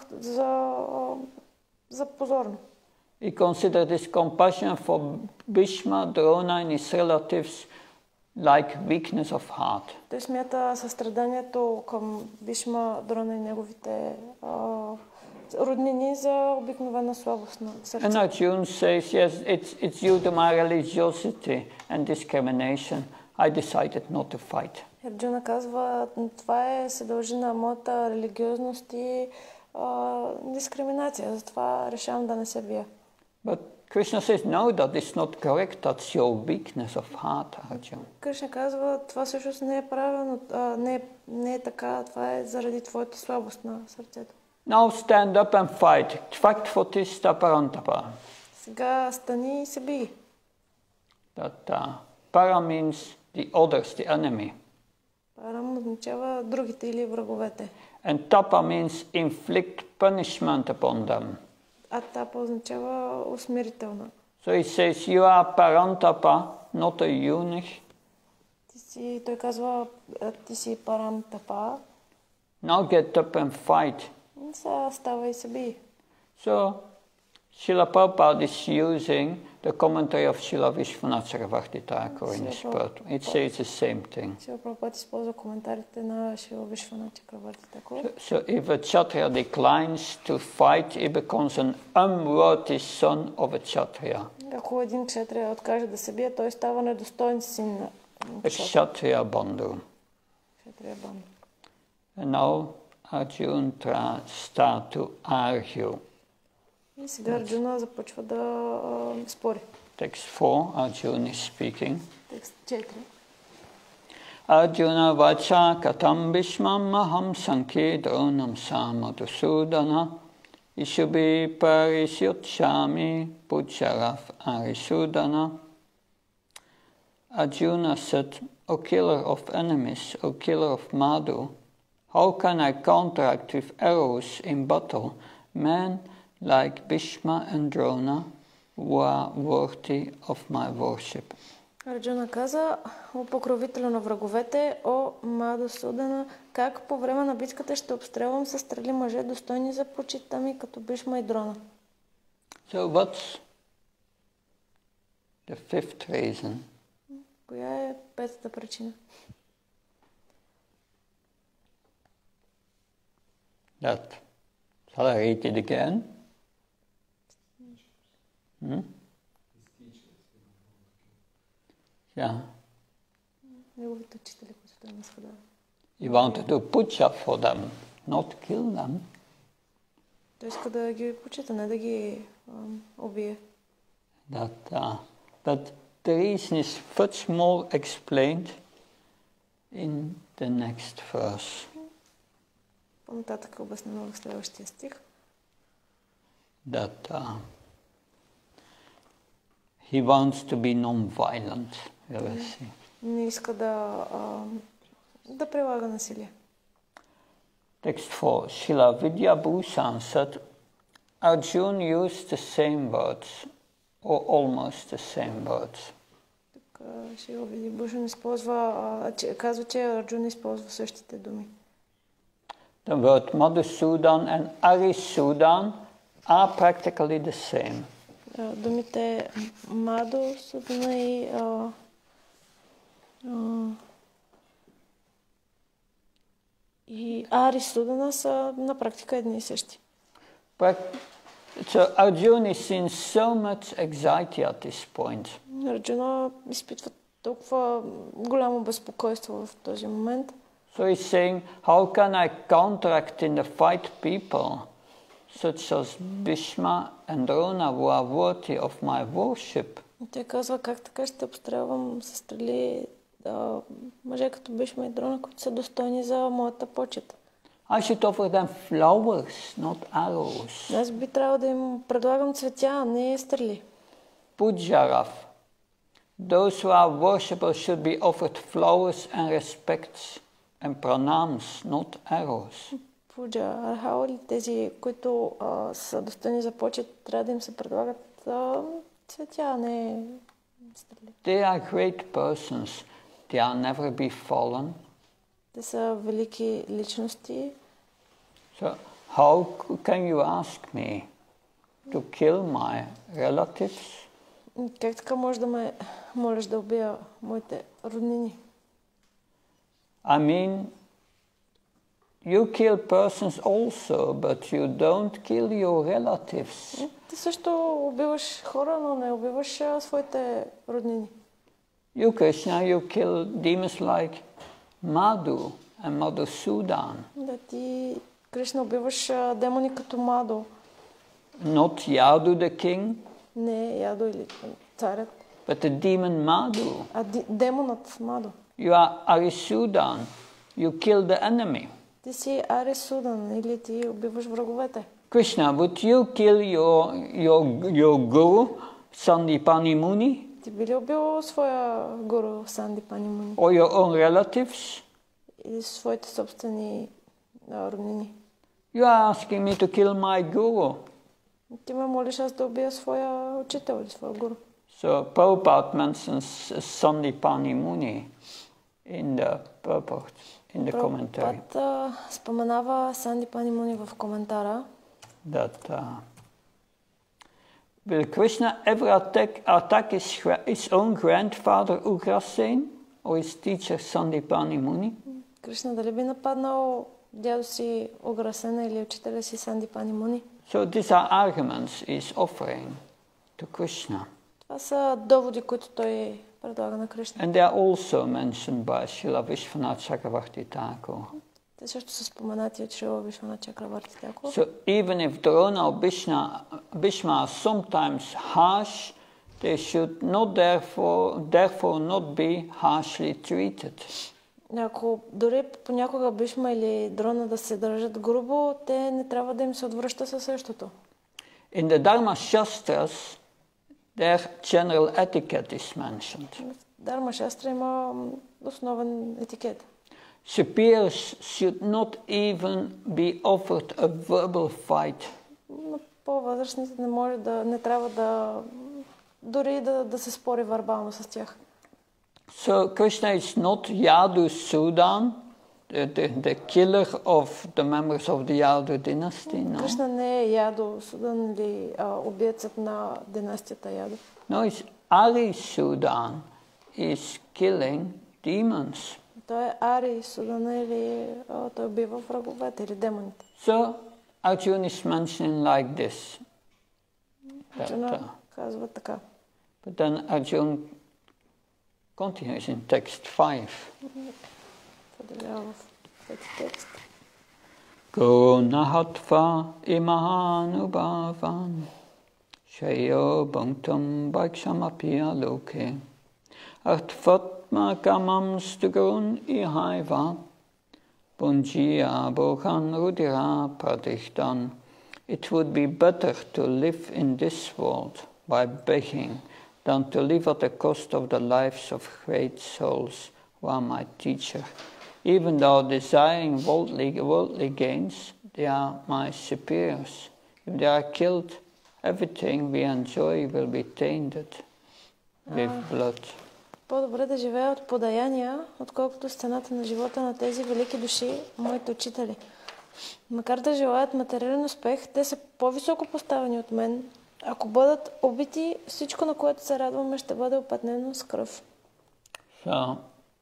за позорно. He considered his compassion for Bhishma, Drona and his relatives like weakness of heart. Той смята състраданието към Бишма, Дрона и неговите роднини за обикновена слабост на сърце. And Arjuna says, yes, it's due to my religiosity and discrimination. I decided not to fight. Арджуна казва, това се дължи на моята религиозност и дискриминация, затова решавам да не се бия. But Krishna says, no, that is not correct. That's your weakness of heart, Arjuna. Кришна казва, това всъщност не е правилно, не е така, това е заради твоята слабост на сърцето. Now stand up and fight. Tvaktvotista parantapa. Сега стани и се бий. That para means the others, the enemy. Парам означава другите или враговете. And tapa means inflict punishment upon them. А тапа означава усмирителна. So he says, you are parantapa, not a eunuch. Той казва, ти си парам тапа. Now get up and fight. Сега става и се бий. So Srila Prabhupada is using the commentary of Srila Vishwanath Chakravarti Thakur in his birth. It says the same thing. Srila Prabhupada използва коментарите на Srila Vishwanath Chakravarti Thakur. So if a Kshatriya declines to fight, he becomes an unworthy son of a Kshatriya. Ако един кшатрия откаже да се бие, той става недостоен син на A Kshatriya bandhu. кшатрия банда. And now Arjuna start to argue. И сега Арджуна започва да спори. Text 4, Arjuna is speaking. Текст 4. Arjuna vacha katam bhishmam maham sankhe dronam samadhusudana ishubi parisyutshami pujaraf arisudana. Arjuna said, O killer of enemies, O killer of Madhu, how can I counteract with arrows in battle men like Bhishma and Drona who are worthy of my worship? Арджуна каза, о покровителю на враговете, о Мадусудана, как по време на битката ще обстрелвам със стрели мъже, достойни за почита ми, като Бишма и Дрона. So what's the fifth reason? Коя е петата причина? That. Shall I read it again? Yeah. Неговите учители, които той не споделя. He wanted to puja for them, not kill them. Той иска да ги почита, не да ги убие. But the reason is much more explained in the next verse. По-нататък е обяснено в следващия стих. That he wants to be non-violent. Не иска да прилага насилие. Text 4. Srila Vidyabhushan said, Arjuna used the same words, or almost the same words. Тук Шрила Видябхушан казва, че Арджуна използва същите думи. The word Madhusudan and Arisudan are practically the same. Думите Мадусудана и И Ари Судана са на практика едни и същи. So Arjuna is seeing so much anxiety at this point. Арджуна изпитва толкова голямо безпокойство в този момент. So he's saying, how can I counteract in the fight people such as Bhishma and Drona who are worthy of my worship? Той казва, как така ще обстрелвам със стрели мъже като Бишма и Дрона, които са достойни за моята почет. I should offer them flowers, not arrows. Аз би трябвало да им предлагам цветя, а не стрели. Pujarav. Those who are worshippers should be offered flowers and respects and pranams, not arrows. Пуджа, архаоли, тези, които са достойни за почет, трябва да им се предлагат цветя, а не стрели. They are great persons. They are never be fallen. Те са велики личности. So how can you ask me to kill my relatives? Как така може да ме молиш да убия моите роднини? I mean, you kill persons also, but you don't kill your relatives. Ти също убиваш хора, но не убиваш своите роднини. You, Krishna, you kill demons like Madhu and Madhusudan. Да, ти, Кришна, убиваш демони като Мадо. Not Yadu the king, Не Ядо или царят, but the demon Madhu. а демонът Мадо. You are Arisudan. You kill the enemy. Ти си Ари Судан или ти убиваш враговете. Krishna, would you kill your guru, Sandipani Muni, Ти би ли убил своя гуру Сандипани Муни? or your own relatives? Или своите собствени роднини? You are asking me to kill my guru. Ти ме молиш аз да убия своя учител или своя гуру. So Prabhupada mentions Sandipani Muni in the purport, in the commentary. Прабхупад споменава Сандипани Муни в коментара. That will Krishna ever attack his own grandfather Ugrasen or his teacher Sandipani Muni? Кришна дали би нападнал дядо си Уграсена или учителя си Сандипани Муни? So these are arguments he's offering to Krishna. Това са доводи, които той предлага на Кришна. And they are also mentioned by Srila Vishwanath Chakravarti Thakur. Те също са споменати от Шрила Вишванат Чакраварти Тхакур. So even if Drona or Bhishma are sometimes harsh, they should not therefore not be harshly treated. Ако дори понякога Бишма или Дрона да се държат грубо, те не трябва да им се отвръща със същото. In the Dharma Shastras, their general etiquette is mentioned. В Дарма Шастра има основен етикет. Superiors should not even be offered a verbal fight. Но по-възрастните не трябва дори да се спори вербално с тях. So Krishna is not Yadu Sudan, the killer of the members of the Yadu dynasty, no. Кришна не е Ядо Судан или убиецът на династията Ядо. No, it's Ari Sudan is killing demons. Той е Ари Судана или той убива враговете или демоните. So Arjuna is mentioning like this. Арджуна казва така. But then Arjuna continues in text 5. Продължава в този текст. Gunahatva imahanubhavan shayo bhanktam bhakshamapi aloke artvatma kamam stugrun ihaiva punjiya bhogan rudira pradihtan. It would be better to live in this world by begging than to live at the cost of the lives of great souls who are my teacher. Even though desiring worldly gains, they are my superiors. If they are killed, everything we enjoy will be tainted with blood. По-добре да живеят от подаяния, отколкото с цената на живота на тези велики души, моите учители. Макар да желаят материален успех, те са по-високо поставени от мен. Ако бъдат убити, всичко, на което се радваме, ще бъде опетнено с кръв. So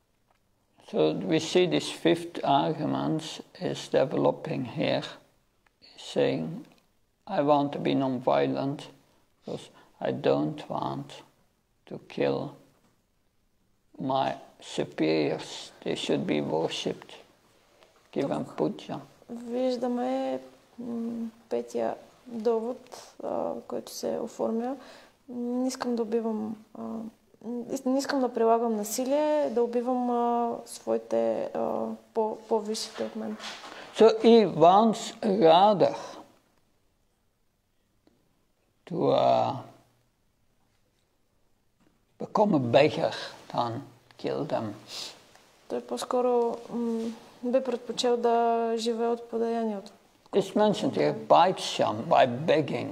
So we see this fifth argument is developing here, saying, I want to be non-violent because I don't want to kill my superiors. They should be worshipped, given puja. Виждаме петия довод, който се оформя. Не искам да убивам, не искам да прилагам насилие, да убивам своите по-висшите от мен. So he wants rather to become a beggar than kill them. Той по-скоро би предпочел да живее от подаянието. It's mentioned here by some, by begging.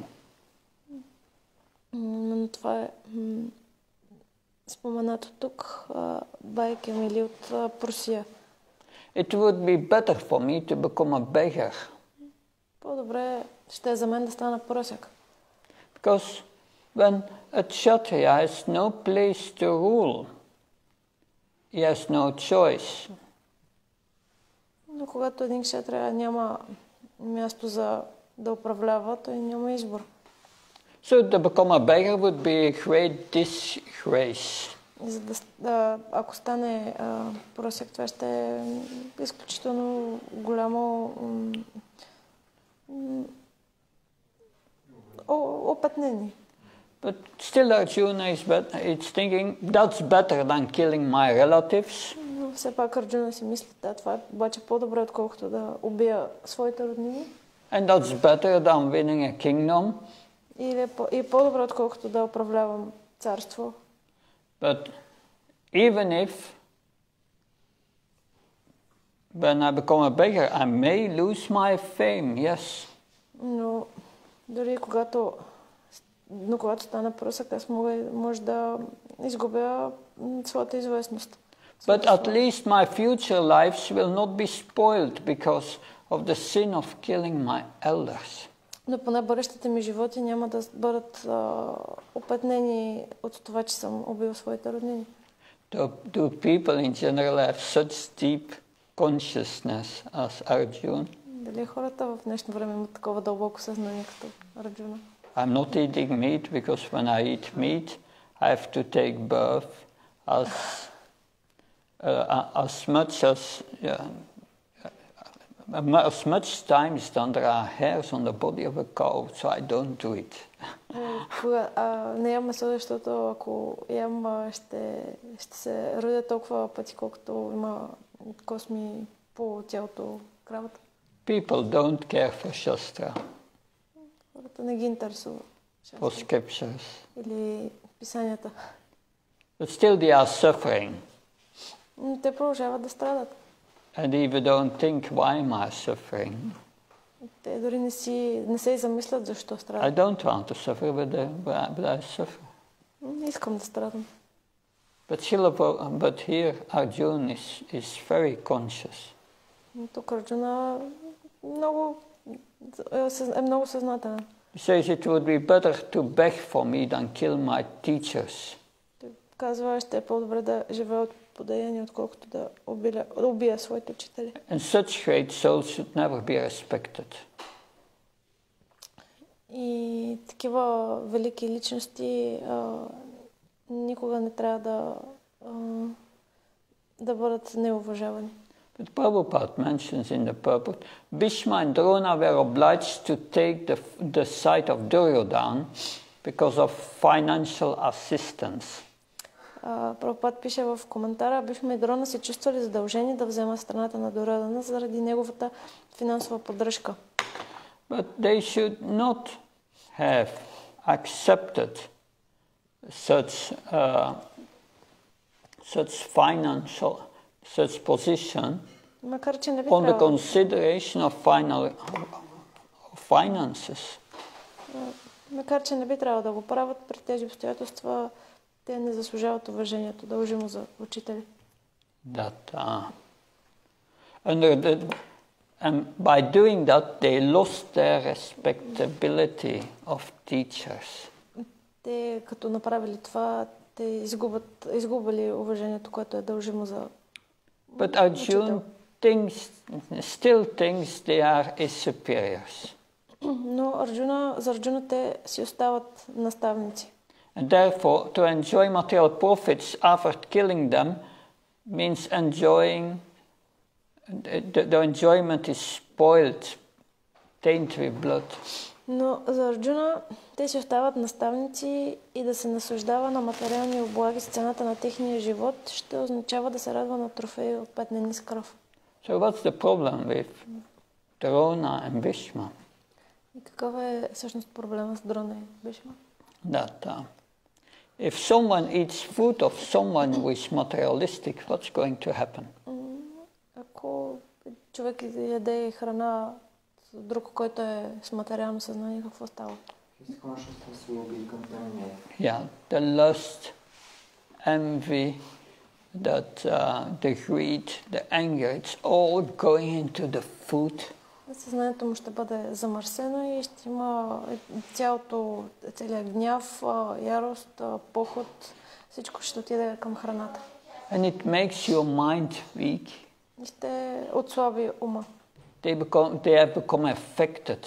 Но това е споменато тук, байкем или от просия. It would be better for me to become a beggar. По-добре ще е за мен да стана просяк. Because when a Kshatriya has no place to rule, he has no choice. Но когато един кшатрия няма място за да управлява, той няма избор. So to become a beggar would be a great disgrace. За ако стане просяк, това ще е изключително голямо опетнение. But still Arjuna is thinking, that's better than killing my relatives. Но все пак Арджуна си мисли, да, това е обаче по-добре, отколкото да убия своите роднини. And that's better than winning a kingdom. И по-добре, отколкото да управлявам царство. But even if when I become a beggar, I may lose my fame, yes. Но дори когато стана просък, аз може да изгубя своята известност. But at least my future lives will not be spoiled because of the sin of killing my elders. Но поне бъдещите ми животи няма да бъдат опетнени от това, че съм убил своите роднини. Do people in general have such deep consciousness as Arjuna? Дали хората в днешно време имат такова дълбоко съзнание като Арджуна? I'm not eating meat because when I eat meat, I have to take birth as much times than there are hairs on the body of a cow, so I don't do it. Не ям месо, защото ако ям, ще се родя толкова пъти, колкото има косми по тялото кравата. People don't care for Shastra, Хората не ги интересува. for scriptures. Или писанията. But still they are suffering. Но те продължават да страдат. And even don't think, why am I suffering? Те дори не се и замислят защо I страдат. don't want to suffer, but I suffer. Не искам да страдам. But here Arjuna is very conscious. Но тук Арджуна е много съзнателен. He says it would be better to beg for me than kill my teachers. Той казва, ще е по-добре да живея от подаяние, отколкото да убия своите учители. And such great souls should never be respected. И такива велики личности никога не трябва да бъдат неуважавани. But Prabhupada mentions in the purport, Bhishma and Drona were obliged to take the side of Duryodhana because of financial assistance. Прабхупад пише в коментара, Бишма и Дрона се чувствали задължени да вземат страната на Дурьодхана заради неговата финансова поддръжка. But they should not have accepted such position Макар че не би on the трябвало, consideration of finances. макар че не би трябвало да го правят при тези обстоятелства, те не заслужават уважението, дължимо за учители. And by doing that, they lost their respectability of teachers. Те, като направили това, те изгубили уважението, което е дължимо за But Arjuna still thinks they are his superiors. Но за Арджуна те си остават наставници. And therefore, to enjoy material profits after killing them means the enjoyment is spoiled, tainted with blood. Но за Арджуна те си остават наставници и да се наслаждава на материални облаги с цената на техния живот ще означава да се радва на трофеи от петнени с кръв. So what's the problem with Drona and Bhishma? И какъв е всъщност проблема с Дрона и Бишма? That if someone eats food of someone who is materialistic, what's going to happen? Ако човек яде храна с друг, който е с материално съзнание, какво става? His consciousness will be contaminated. Yeah, the lust, envy, the greed, the anger, it's all going into the food. Съзнанието му ще бъде замърсено и ще има целият гняв, ярост, поход, всичко ще отиде към храната. And it makes your mind weak. И ще отслаби ума. They have become affected.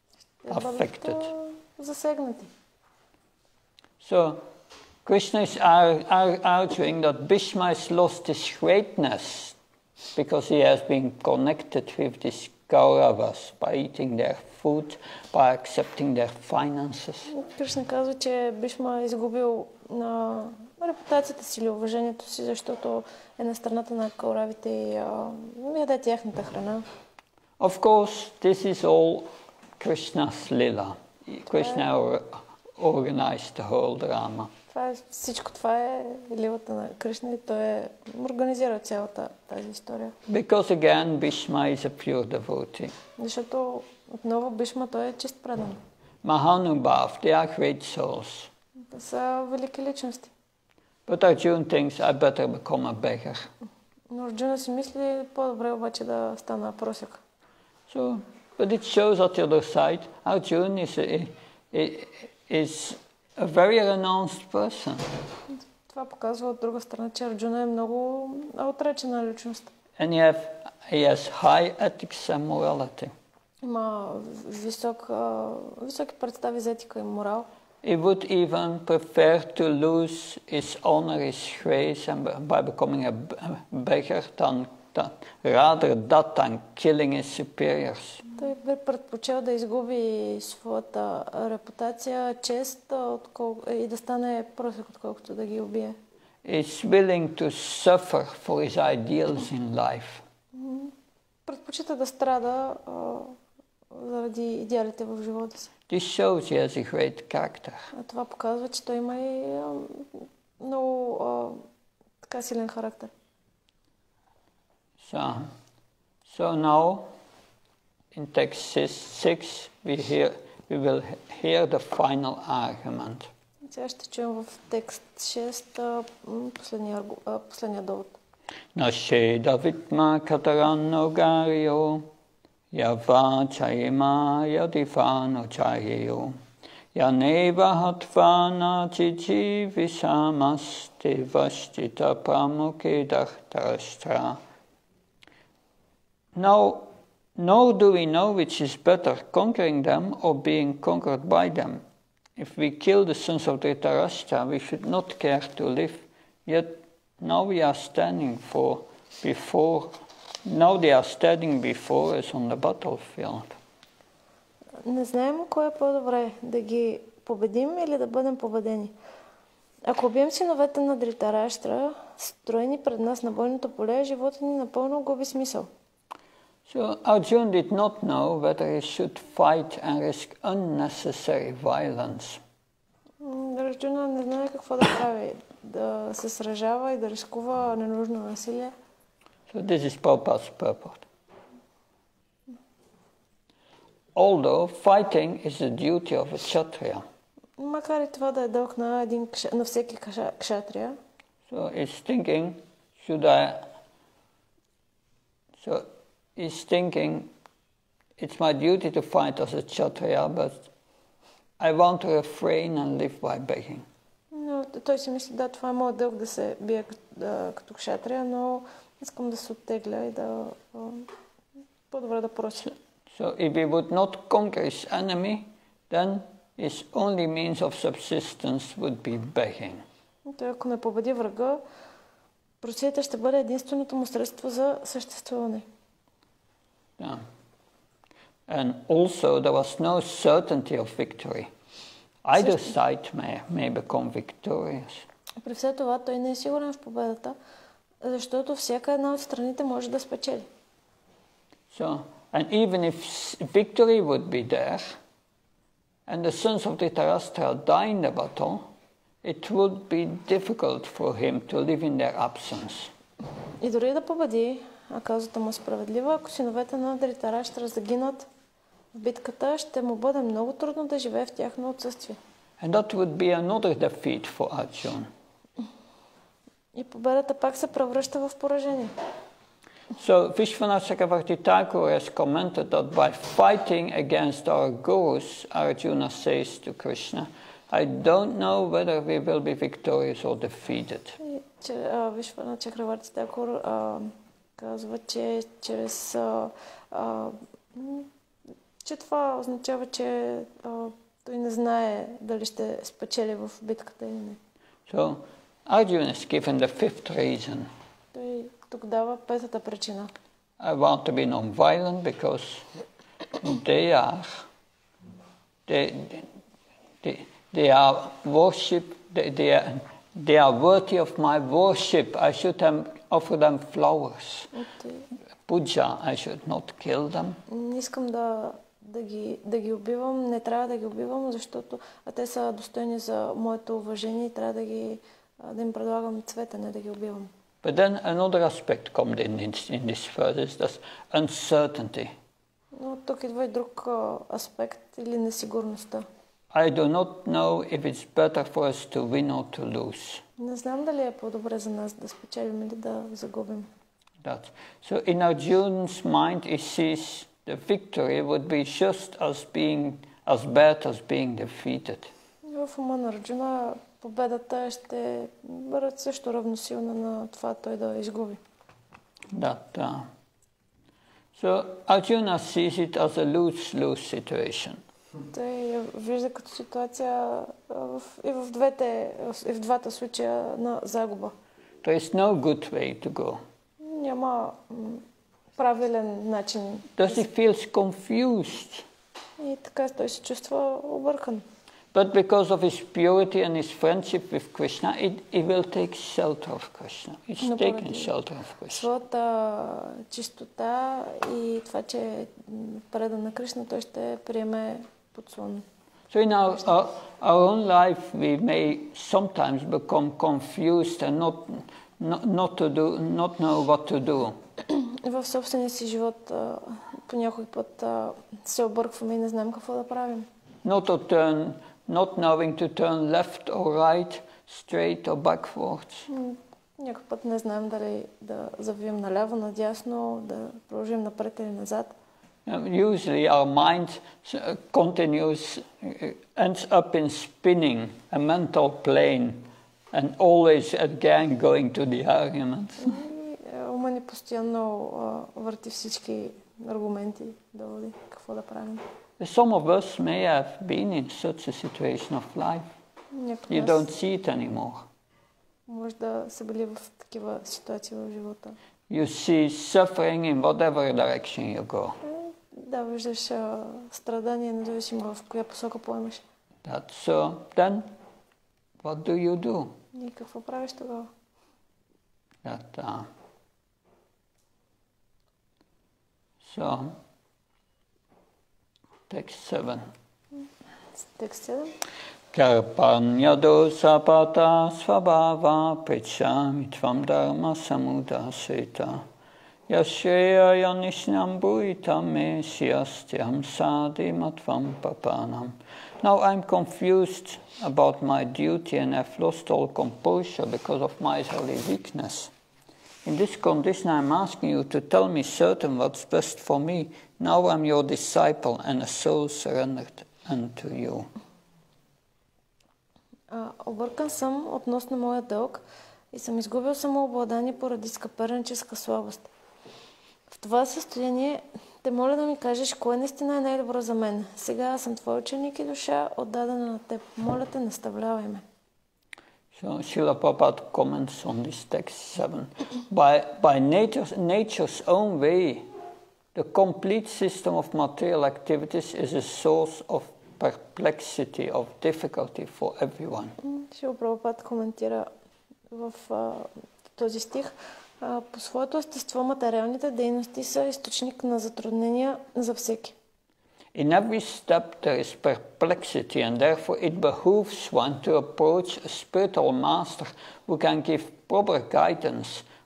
Засегнати. So Krishna is arguing that Bhishma has lost his greatness because he has been connected with these Kauravas by eating their food, by accepting their finances. Кришна казва, че Бишма е изгубил на репутацията си или уважението си, защото е на страната на Кауравите и яде тяхната храна. Of course, this is all Krishna's lila. Krishna organized the whole drama. Всичко това е лилата на Кришна и той организира цялата тази история. Because again, Bhishma is a pure devotee. Защото отново Бишма той е чист предан. Mahanubhav, they are great souls. Те са велики личности. But Arjuna thinks, I better become a beggar. Но Арджуна си мисли по-добре обаче да стана просяк. So, but it shows at the other side, Arjuna is a very renounced person. Това показва от друга страна, че Арджуна е много отречена личност. And he has high ethics and morality. Има високи представи за етика и морал. He would even prefer to lose his honor, his grace, and by becoming a beggar rather than killing his superiors. Той би предпочел да изгуби своята репутация, чест и да стане просек, отколкото да ги убие. Is willing to suffer for his ideals in life. Предпочита да страда заради идеалите в живота си. This shows he has a great character. Това показва, че той има и много така силен характер. So now, in text 6, we will hear the final argument. Сега ще чуем в текст 6 последния довод. Nasheda vitma kataranno gario, yava chayima yadifano chayo, yaneva hatvana chichi visamaste vashtita pramuke dachtarashtra. Now, nor do we know which is better, conquering them or being conquered by them. If we kill the sons of Dhritarashtra, we should not care to live. Yet now they are standing before us on the battlefield. Не знаем кое е по-добре, да ги победим или да бъдем победени. Ако убием синовете на Дритараштра, строени пред нас на бойното поле, живота ни напълно губи смисъл. So Arjuna did not know whether he should fight and risk unnecessary violence. Арджуна не знае какво да прави, да се сражава и да рискува ненужно насилие. So this is Prabhupada's purport. Although fighting is the duty of a kshatriya. Макар и това да е дълг на всеки кшатрия. So he's thinking, it's my duty to fight as a kshatriya, but I want to refrain and live by begging. Но той си мисли, да, това е моят дълг да се бие като кшатрия, но Искам да се оттегля и да по-добре да прося. So if he would not conquer his enemy, then his only means of subsistence would be begging. Той, ако не победи врага, просията ще бъде единственото му средство за съществуване. Yeah. And also there was no certainty of victory. Either side may become victorious. При все това той не е сигурен в победата, защото всяка една от страните може да спечели. So, and even if victory would be there, and the sons of Dhritarashtra die in the battle, it would be difficult for him to live in their absence. И дори да победи, а каузата му е справедлива, ако синовете на Дритараштра загинат в битката, ще му бъде много трудно да живее в тяхно отсъствие. And that would be another defeat for Arjuna. И победата пак се превръща в поражение. So Vishwanath Chakravarti Thakur has commented that by fighting against our gurus, Arjuna says to Krishna, I don't know whether we will be victorious or defeated. Вишванат Чакраварти Такур казва, че че това означава, че той не знае дали ще спечели в битката или не. So Arjuna is given the fifth reason. Той тук дава петата причина. I want to be non-violent because they are worship. They are worthy of my worship. I should offer them flowers. Puja. I should not kill them. Не искам да ги убивам, не трябва да ги убивам, защото те са достойни за моето уважение и трябва да им предлагам цвете, не да ги убивам. But then another aspect comes in this verse is this uncertainty. Но тук идва и друг аспект или несигурността. I do not know if it's better for us to win or to lose. Не знам дали е по-добре за нас да спечелим или да загубим. So in Arjuna's mind he sees the victory would be just as bad as being defeated. В ума на Арджуна победата ще бъде също равносилна на това той да изгуби. So Arjuna sees it as a lose-lose situation. Той вижда като ситуация и в двата случая на загуба. There is no good way to go. Няма правилен начин. Does he feel confused? И така той се чувства объркан. But because of his purity and his friendship with Krishna, he will take shelter of Krishna. He's taken shelter of Krishna. Своята чистота и това, че е предан на Кришна, той ще приеме подслон. So in our own life, we may sometimes become confused and not know what to do. В собствения си живот по някой път се объркваме и не знаем какво да правим. Not knowing to turn left or right, straight or backwards. Някой път не знаем дали да завием наляво, надясно, да продължим напред или назад. Usually our mind ends up in spinning a mental plane and always again going to the arguments. Ума ни постоянно върти всички аргументи да води какво да правим. Some of us may have been in such a situation of life. You don't see it anymore. Може да са били в такива ситуации в живота. You see suffering in whatever direction you go. Да, виждаш страдания, независимо в коя посока поемаш. So then, what do you do? И какво правиш тогава? So, text 7. Текст 7. Karpanyado sapata svabhava prichami tvam dharma samudaseta yashreya yanishnam bhuitam me syastyam sadi matvam papanam. Now I'm confused about my duty and I've lost all composure because of my early weakness. In this condition I'm asking you to tell me certain what's best for me. Now I'm your disciple and a soul surrendered unto you. Объркан съм относно моя дълг и съм изгубил самообладание поради скъперническа слабост. В това състояние те моля да ми кажеш кое наистина е най-добро за мен. Сега аз съм твой ученик и душа, отдадена на теб. Моля те, наставлявай ме. So Srila Prabhupada comments on this text 7. By nature's own way, the complete system of material activities is a source of perplexity, of difficulty for everyone. Шрила Прабхупад коментира в този стих. По своето естество материалните дейности са източник на затруднения за всеки. In every step there is perplexity, and therefore it behooves one to approach a spiritual master who can give proper guidance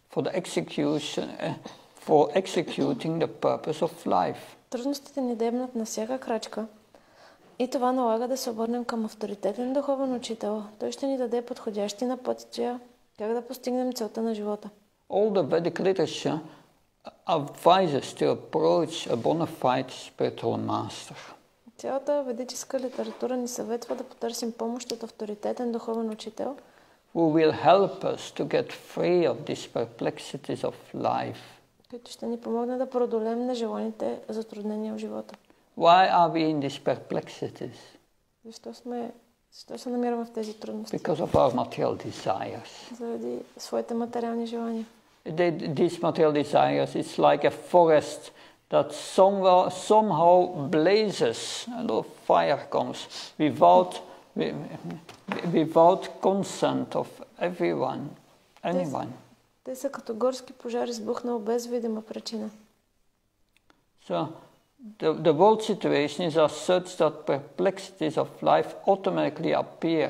for executing the purpose of life. Трудностите ни дебнат на всяка крачка и това налага да се обърнем към авторитетен духовен учител. Той ще ни даде подходящи напътствия как да постигнем целта на живота. All the Vedic literature advises to approach a bona fide spiritual master. Цялата ведическа литература ни съветва да потърсим помощ от авторитетен духовен учител, who will help us to get free of these perplexities of life. който ще ни помогне да преодолеем нежеланите затруднения в живота. Why are we in these perplexities? Защо се намираме в тези трудности? Because of our material desires. Заради своите материални желания. These material desires, it's like a forest that somehow blazes, a lot of fire comes without consent of anyone. Те са като горски пожар, избухнал без видима причина. So the world situations are such that perplexities of life automatically appear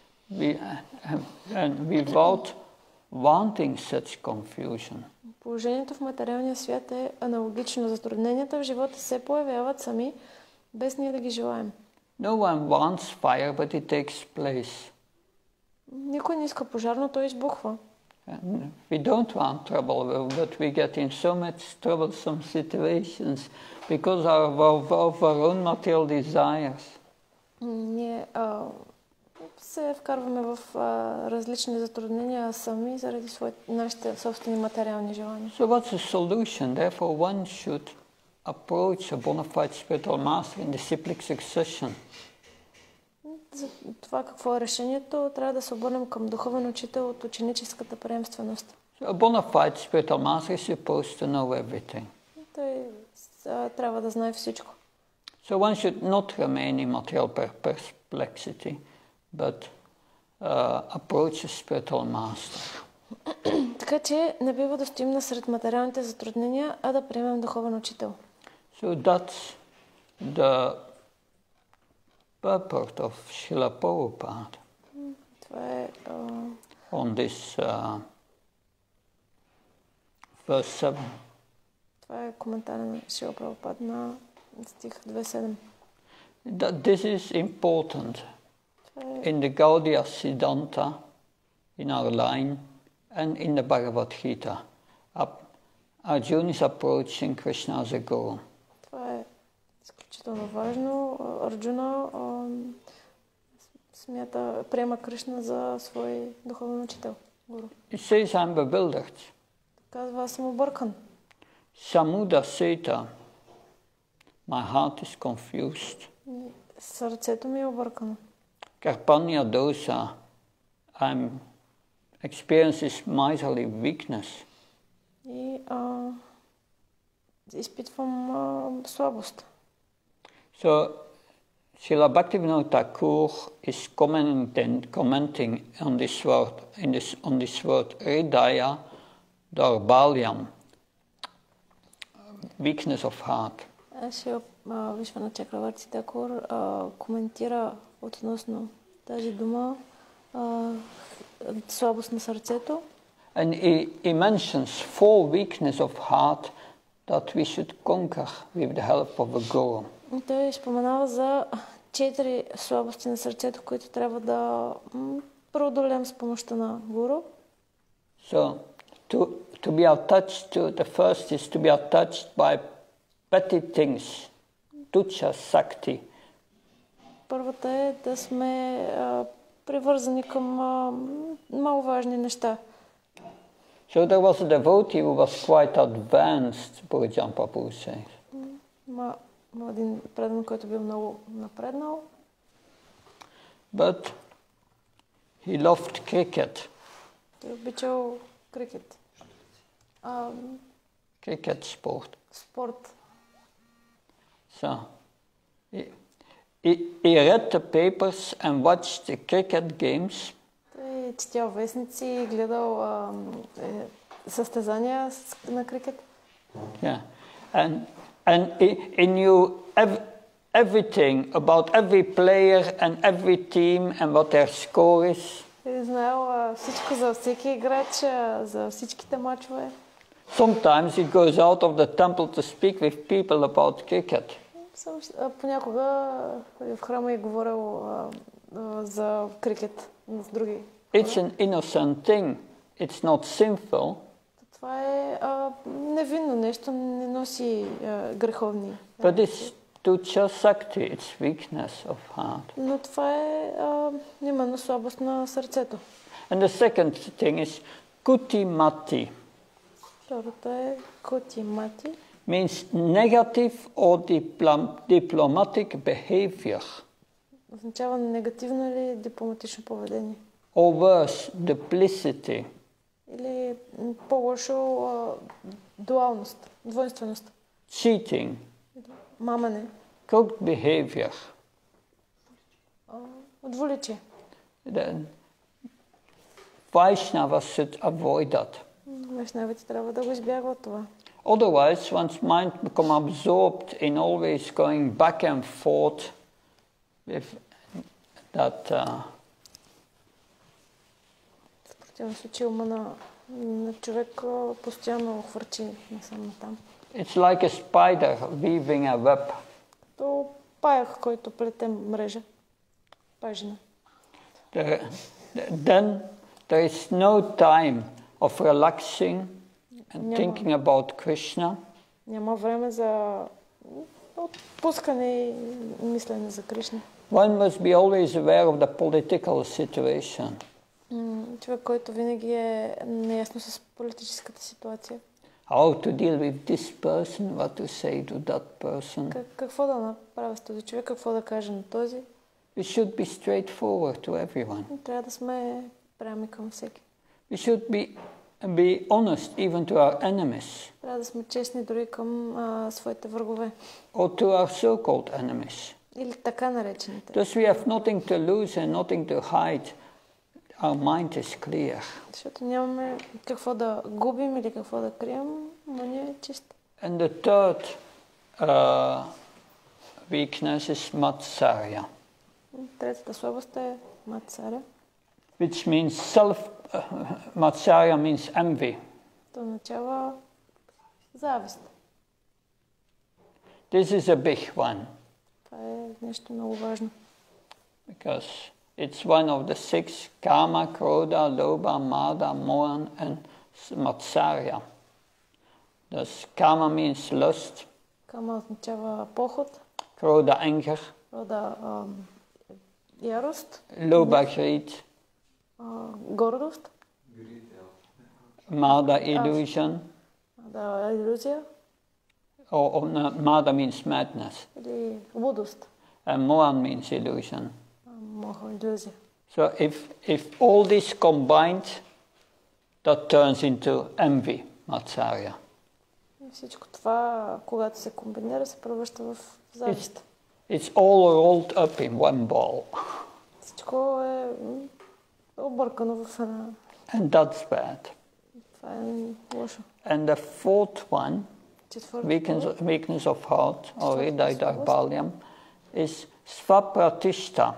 and without wanting such confusion. Положението в материалния свят е аналогично. Затрудненията в живота се появяват сами, без ние да ги желаем. No one wants fire, but it takes place. Никой не иска пожар, но той избухва. We don't want trouble, but we get in so much troublesome situations because of our own material desires. Ние се вкарваме в различни затруднения сами заради нашите собствени материални желания. So what's the solution? Therefore one should approach a bona fide spiritual master in the cyclic succession. За това какво е решението, трябва да се обърнем към духовен учител от ученическата приемственост. So a bona fide spiritual master is supposed to know everything. Той трябва да знае всичко. So one should not remain in material perplexity, but approach a spiritual master. Така че не бива да стоим насред материалните затруднения, а да приемем духовен учител. So that's the purport of Srila Prabhupada on this verse 7. Това е коментар на Шрила Прабхупад на стих 2.7. This is important in the Gaudiya Siddhanta, in our line, and in the Bhagavad Gita. Arjuna is approaching Krishna as a guru. Това е изключително важно. Арджуна приема Кришна за свой духовен учител, гуру. He says, I'm bewildered. Казва, аз съм объркан. Samuda Seta, my heart is confused. Сърцето ми е объркано. Karpanya dosa, I'm experiences miserly weakness. И изпитвам слабост. So, Srila Bhaktivinoda Thakur is commenting on this word Hridaya Daurbalyam, weakness of heart. Вишвана Чакраварти Такур коментира относно тази дума слабост на сърцето. And he mentions 4 weaknesses of heart that we should conquer with the help of a guru. Той споменава за 4 слабости на сърцето, които трябва да преодолеем с помощта на гуру. So, to be attached to, the first is to be attached by petty things, tucha sakti. Първата е да сме привързани към маловажни неща, So there was a devotee who was quite advanced, Bhujam Prabhu says. Има един предан, който бил много напреднал. But he loved cricket. Той обичал крикет. Cricket sport. Спорт. So he read the papers and watched the cricket games. Той четял вестници и гледал състезания на крикет. Yeah, and he knew everything about every player and every team and what their score is. Той знаел всичко за всеки играч, за всичките мачове. Sometimes he goes out of the temple to speak with people about cricket. Понякога в храма е говорил за крикет с други. It's an innocent thing. It's not sinful. Това е невинно нещо, не носи греховни. But it's tucha sakti, it's weakness of heart. Но това е именно слабост на сърцето. And the second thing is kutimati. Второто е кутимати. Means negative or diplomatic behavior. Означава негативно или дипломатично поведение. Or worse, duplicity. Или по-лошо дуалност, двойственост. Cheating. Мамане. Crooked behavior. Двуличие. Then Vaishnavas should avoid that. Вайшнавите трябва да го избягват това. Otherwise, one's mind become absorbed in always going back and forth with that. В противен случай ума на човек постоянно хвърчи насам натам. It's like a spider weaving a web. То паях, който плете мрежа. Пажина. Then there is no time of relaxing and thinking about Krishna. Няма време за отпускане и мислене за Кришна. One must be always aware of the political situation. Човек, който винаги е неясно с политическата ситуация. How to deal with this person, what to say to that person. Какво да направя с този човек, какво да кажа на този. We should be straightforward to everyone. Трябва да сме прями към всеки. We should be honest even to our enemies. Трябва да сме честни дори към своите врагове. Or to our so-called enemies. Или така наречените. Thus we have nothing to lose and nothing to hide. Our mind is clear. Защото нямаме какво да губим или какво да крием, но ние е чисто. And the third weakness is matsarya. Третата слабост е мацаря. Which means matsarya means envy. То означава завист. This is a big one. Това е нещо много важно. Because it's one of the 6 kama, krodha, lobha, mada, mohan and matsarya. Thus kama means lust. Кама означава поход. Krodha anger. Рода ярост. Lobha greed. Гордост. Mada illusion. Да, иллюзия. Or mada means madness. Или лудост. And mohan means illusion. Моха, иллюзия. So if all this combined, that turns into envy, matsarya. Всичко това, когато се комбинира, се превръща в завист. It's all rolled up in one ball. Всичко е объркано в една. And that's bad. Това е лошо. And the fourth one, Четвърто. weakness of heart, or hridaya is svapratishta,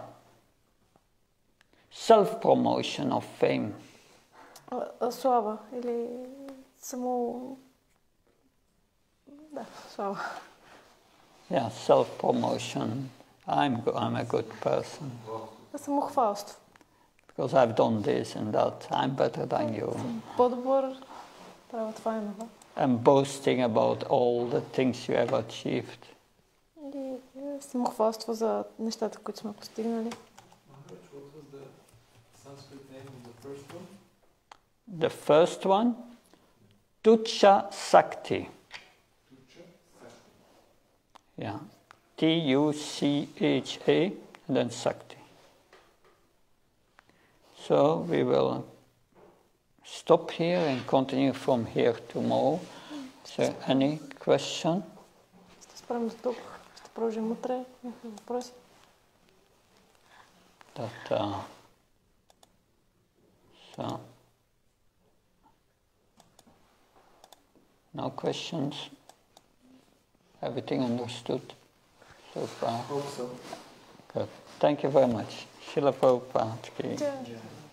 self-promotion of fame. Слава или само... Да, слава. Yeah, self-promotion. I'm a good person. Самохвалство. Because I've done this and that. I'm better than you. По-добър, трябва това и това. And boasting about all the things you have achieved. Или самохвалство за нещата, които сме постигнали. Maharaj, what was the Sanskrit name of the first one? The first one, Tucha Sakti. Yeah. Tucha and then Sakti. So we will stop here and continue from here tomorrow. Is there any question? Ще спрем до тук. Ще продължим утре. Някакви въпроси? So, no questions? Everything understood so far? Hope so. Good. Thank you very much. Srila Prabhupada ki Тя Yeah.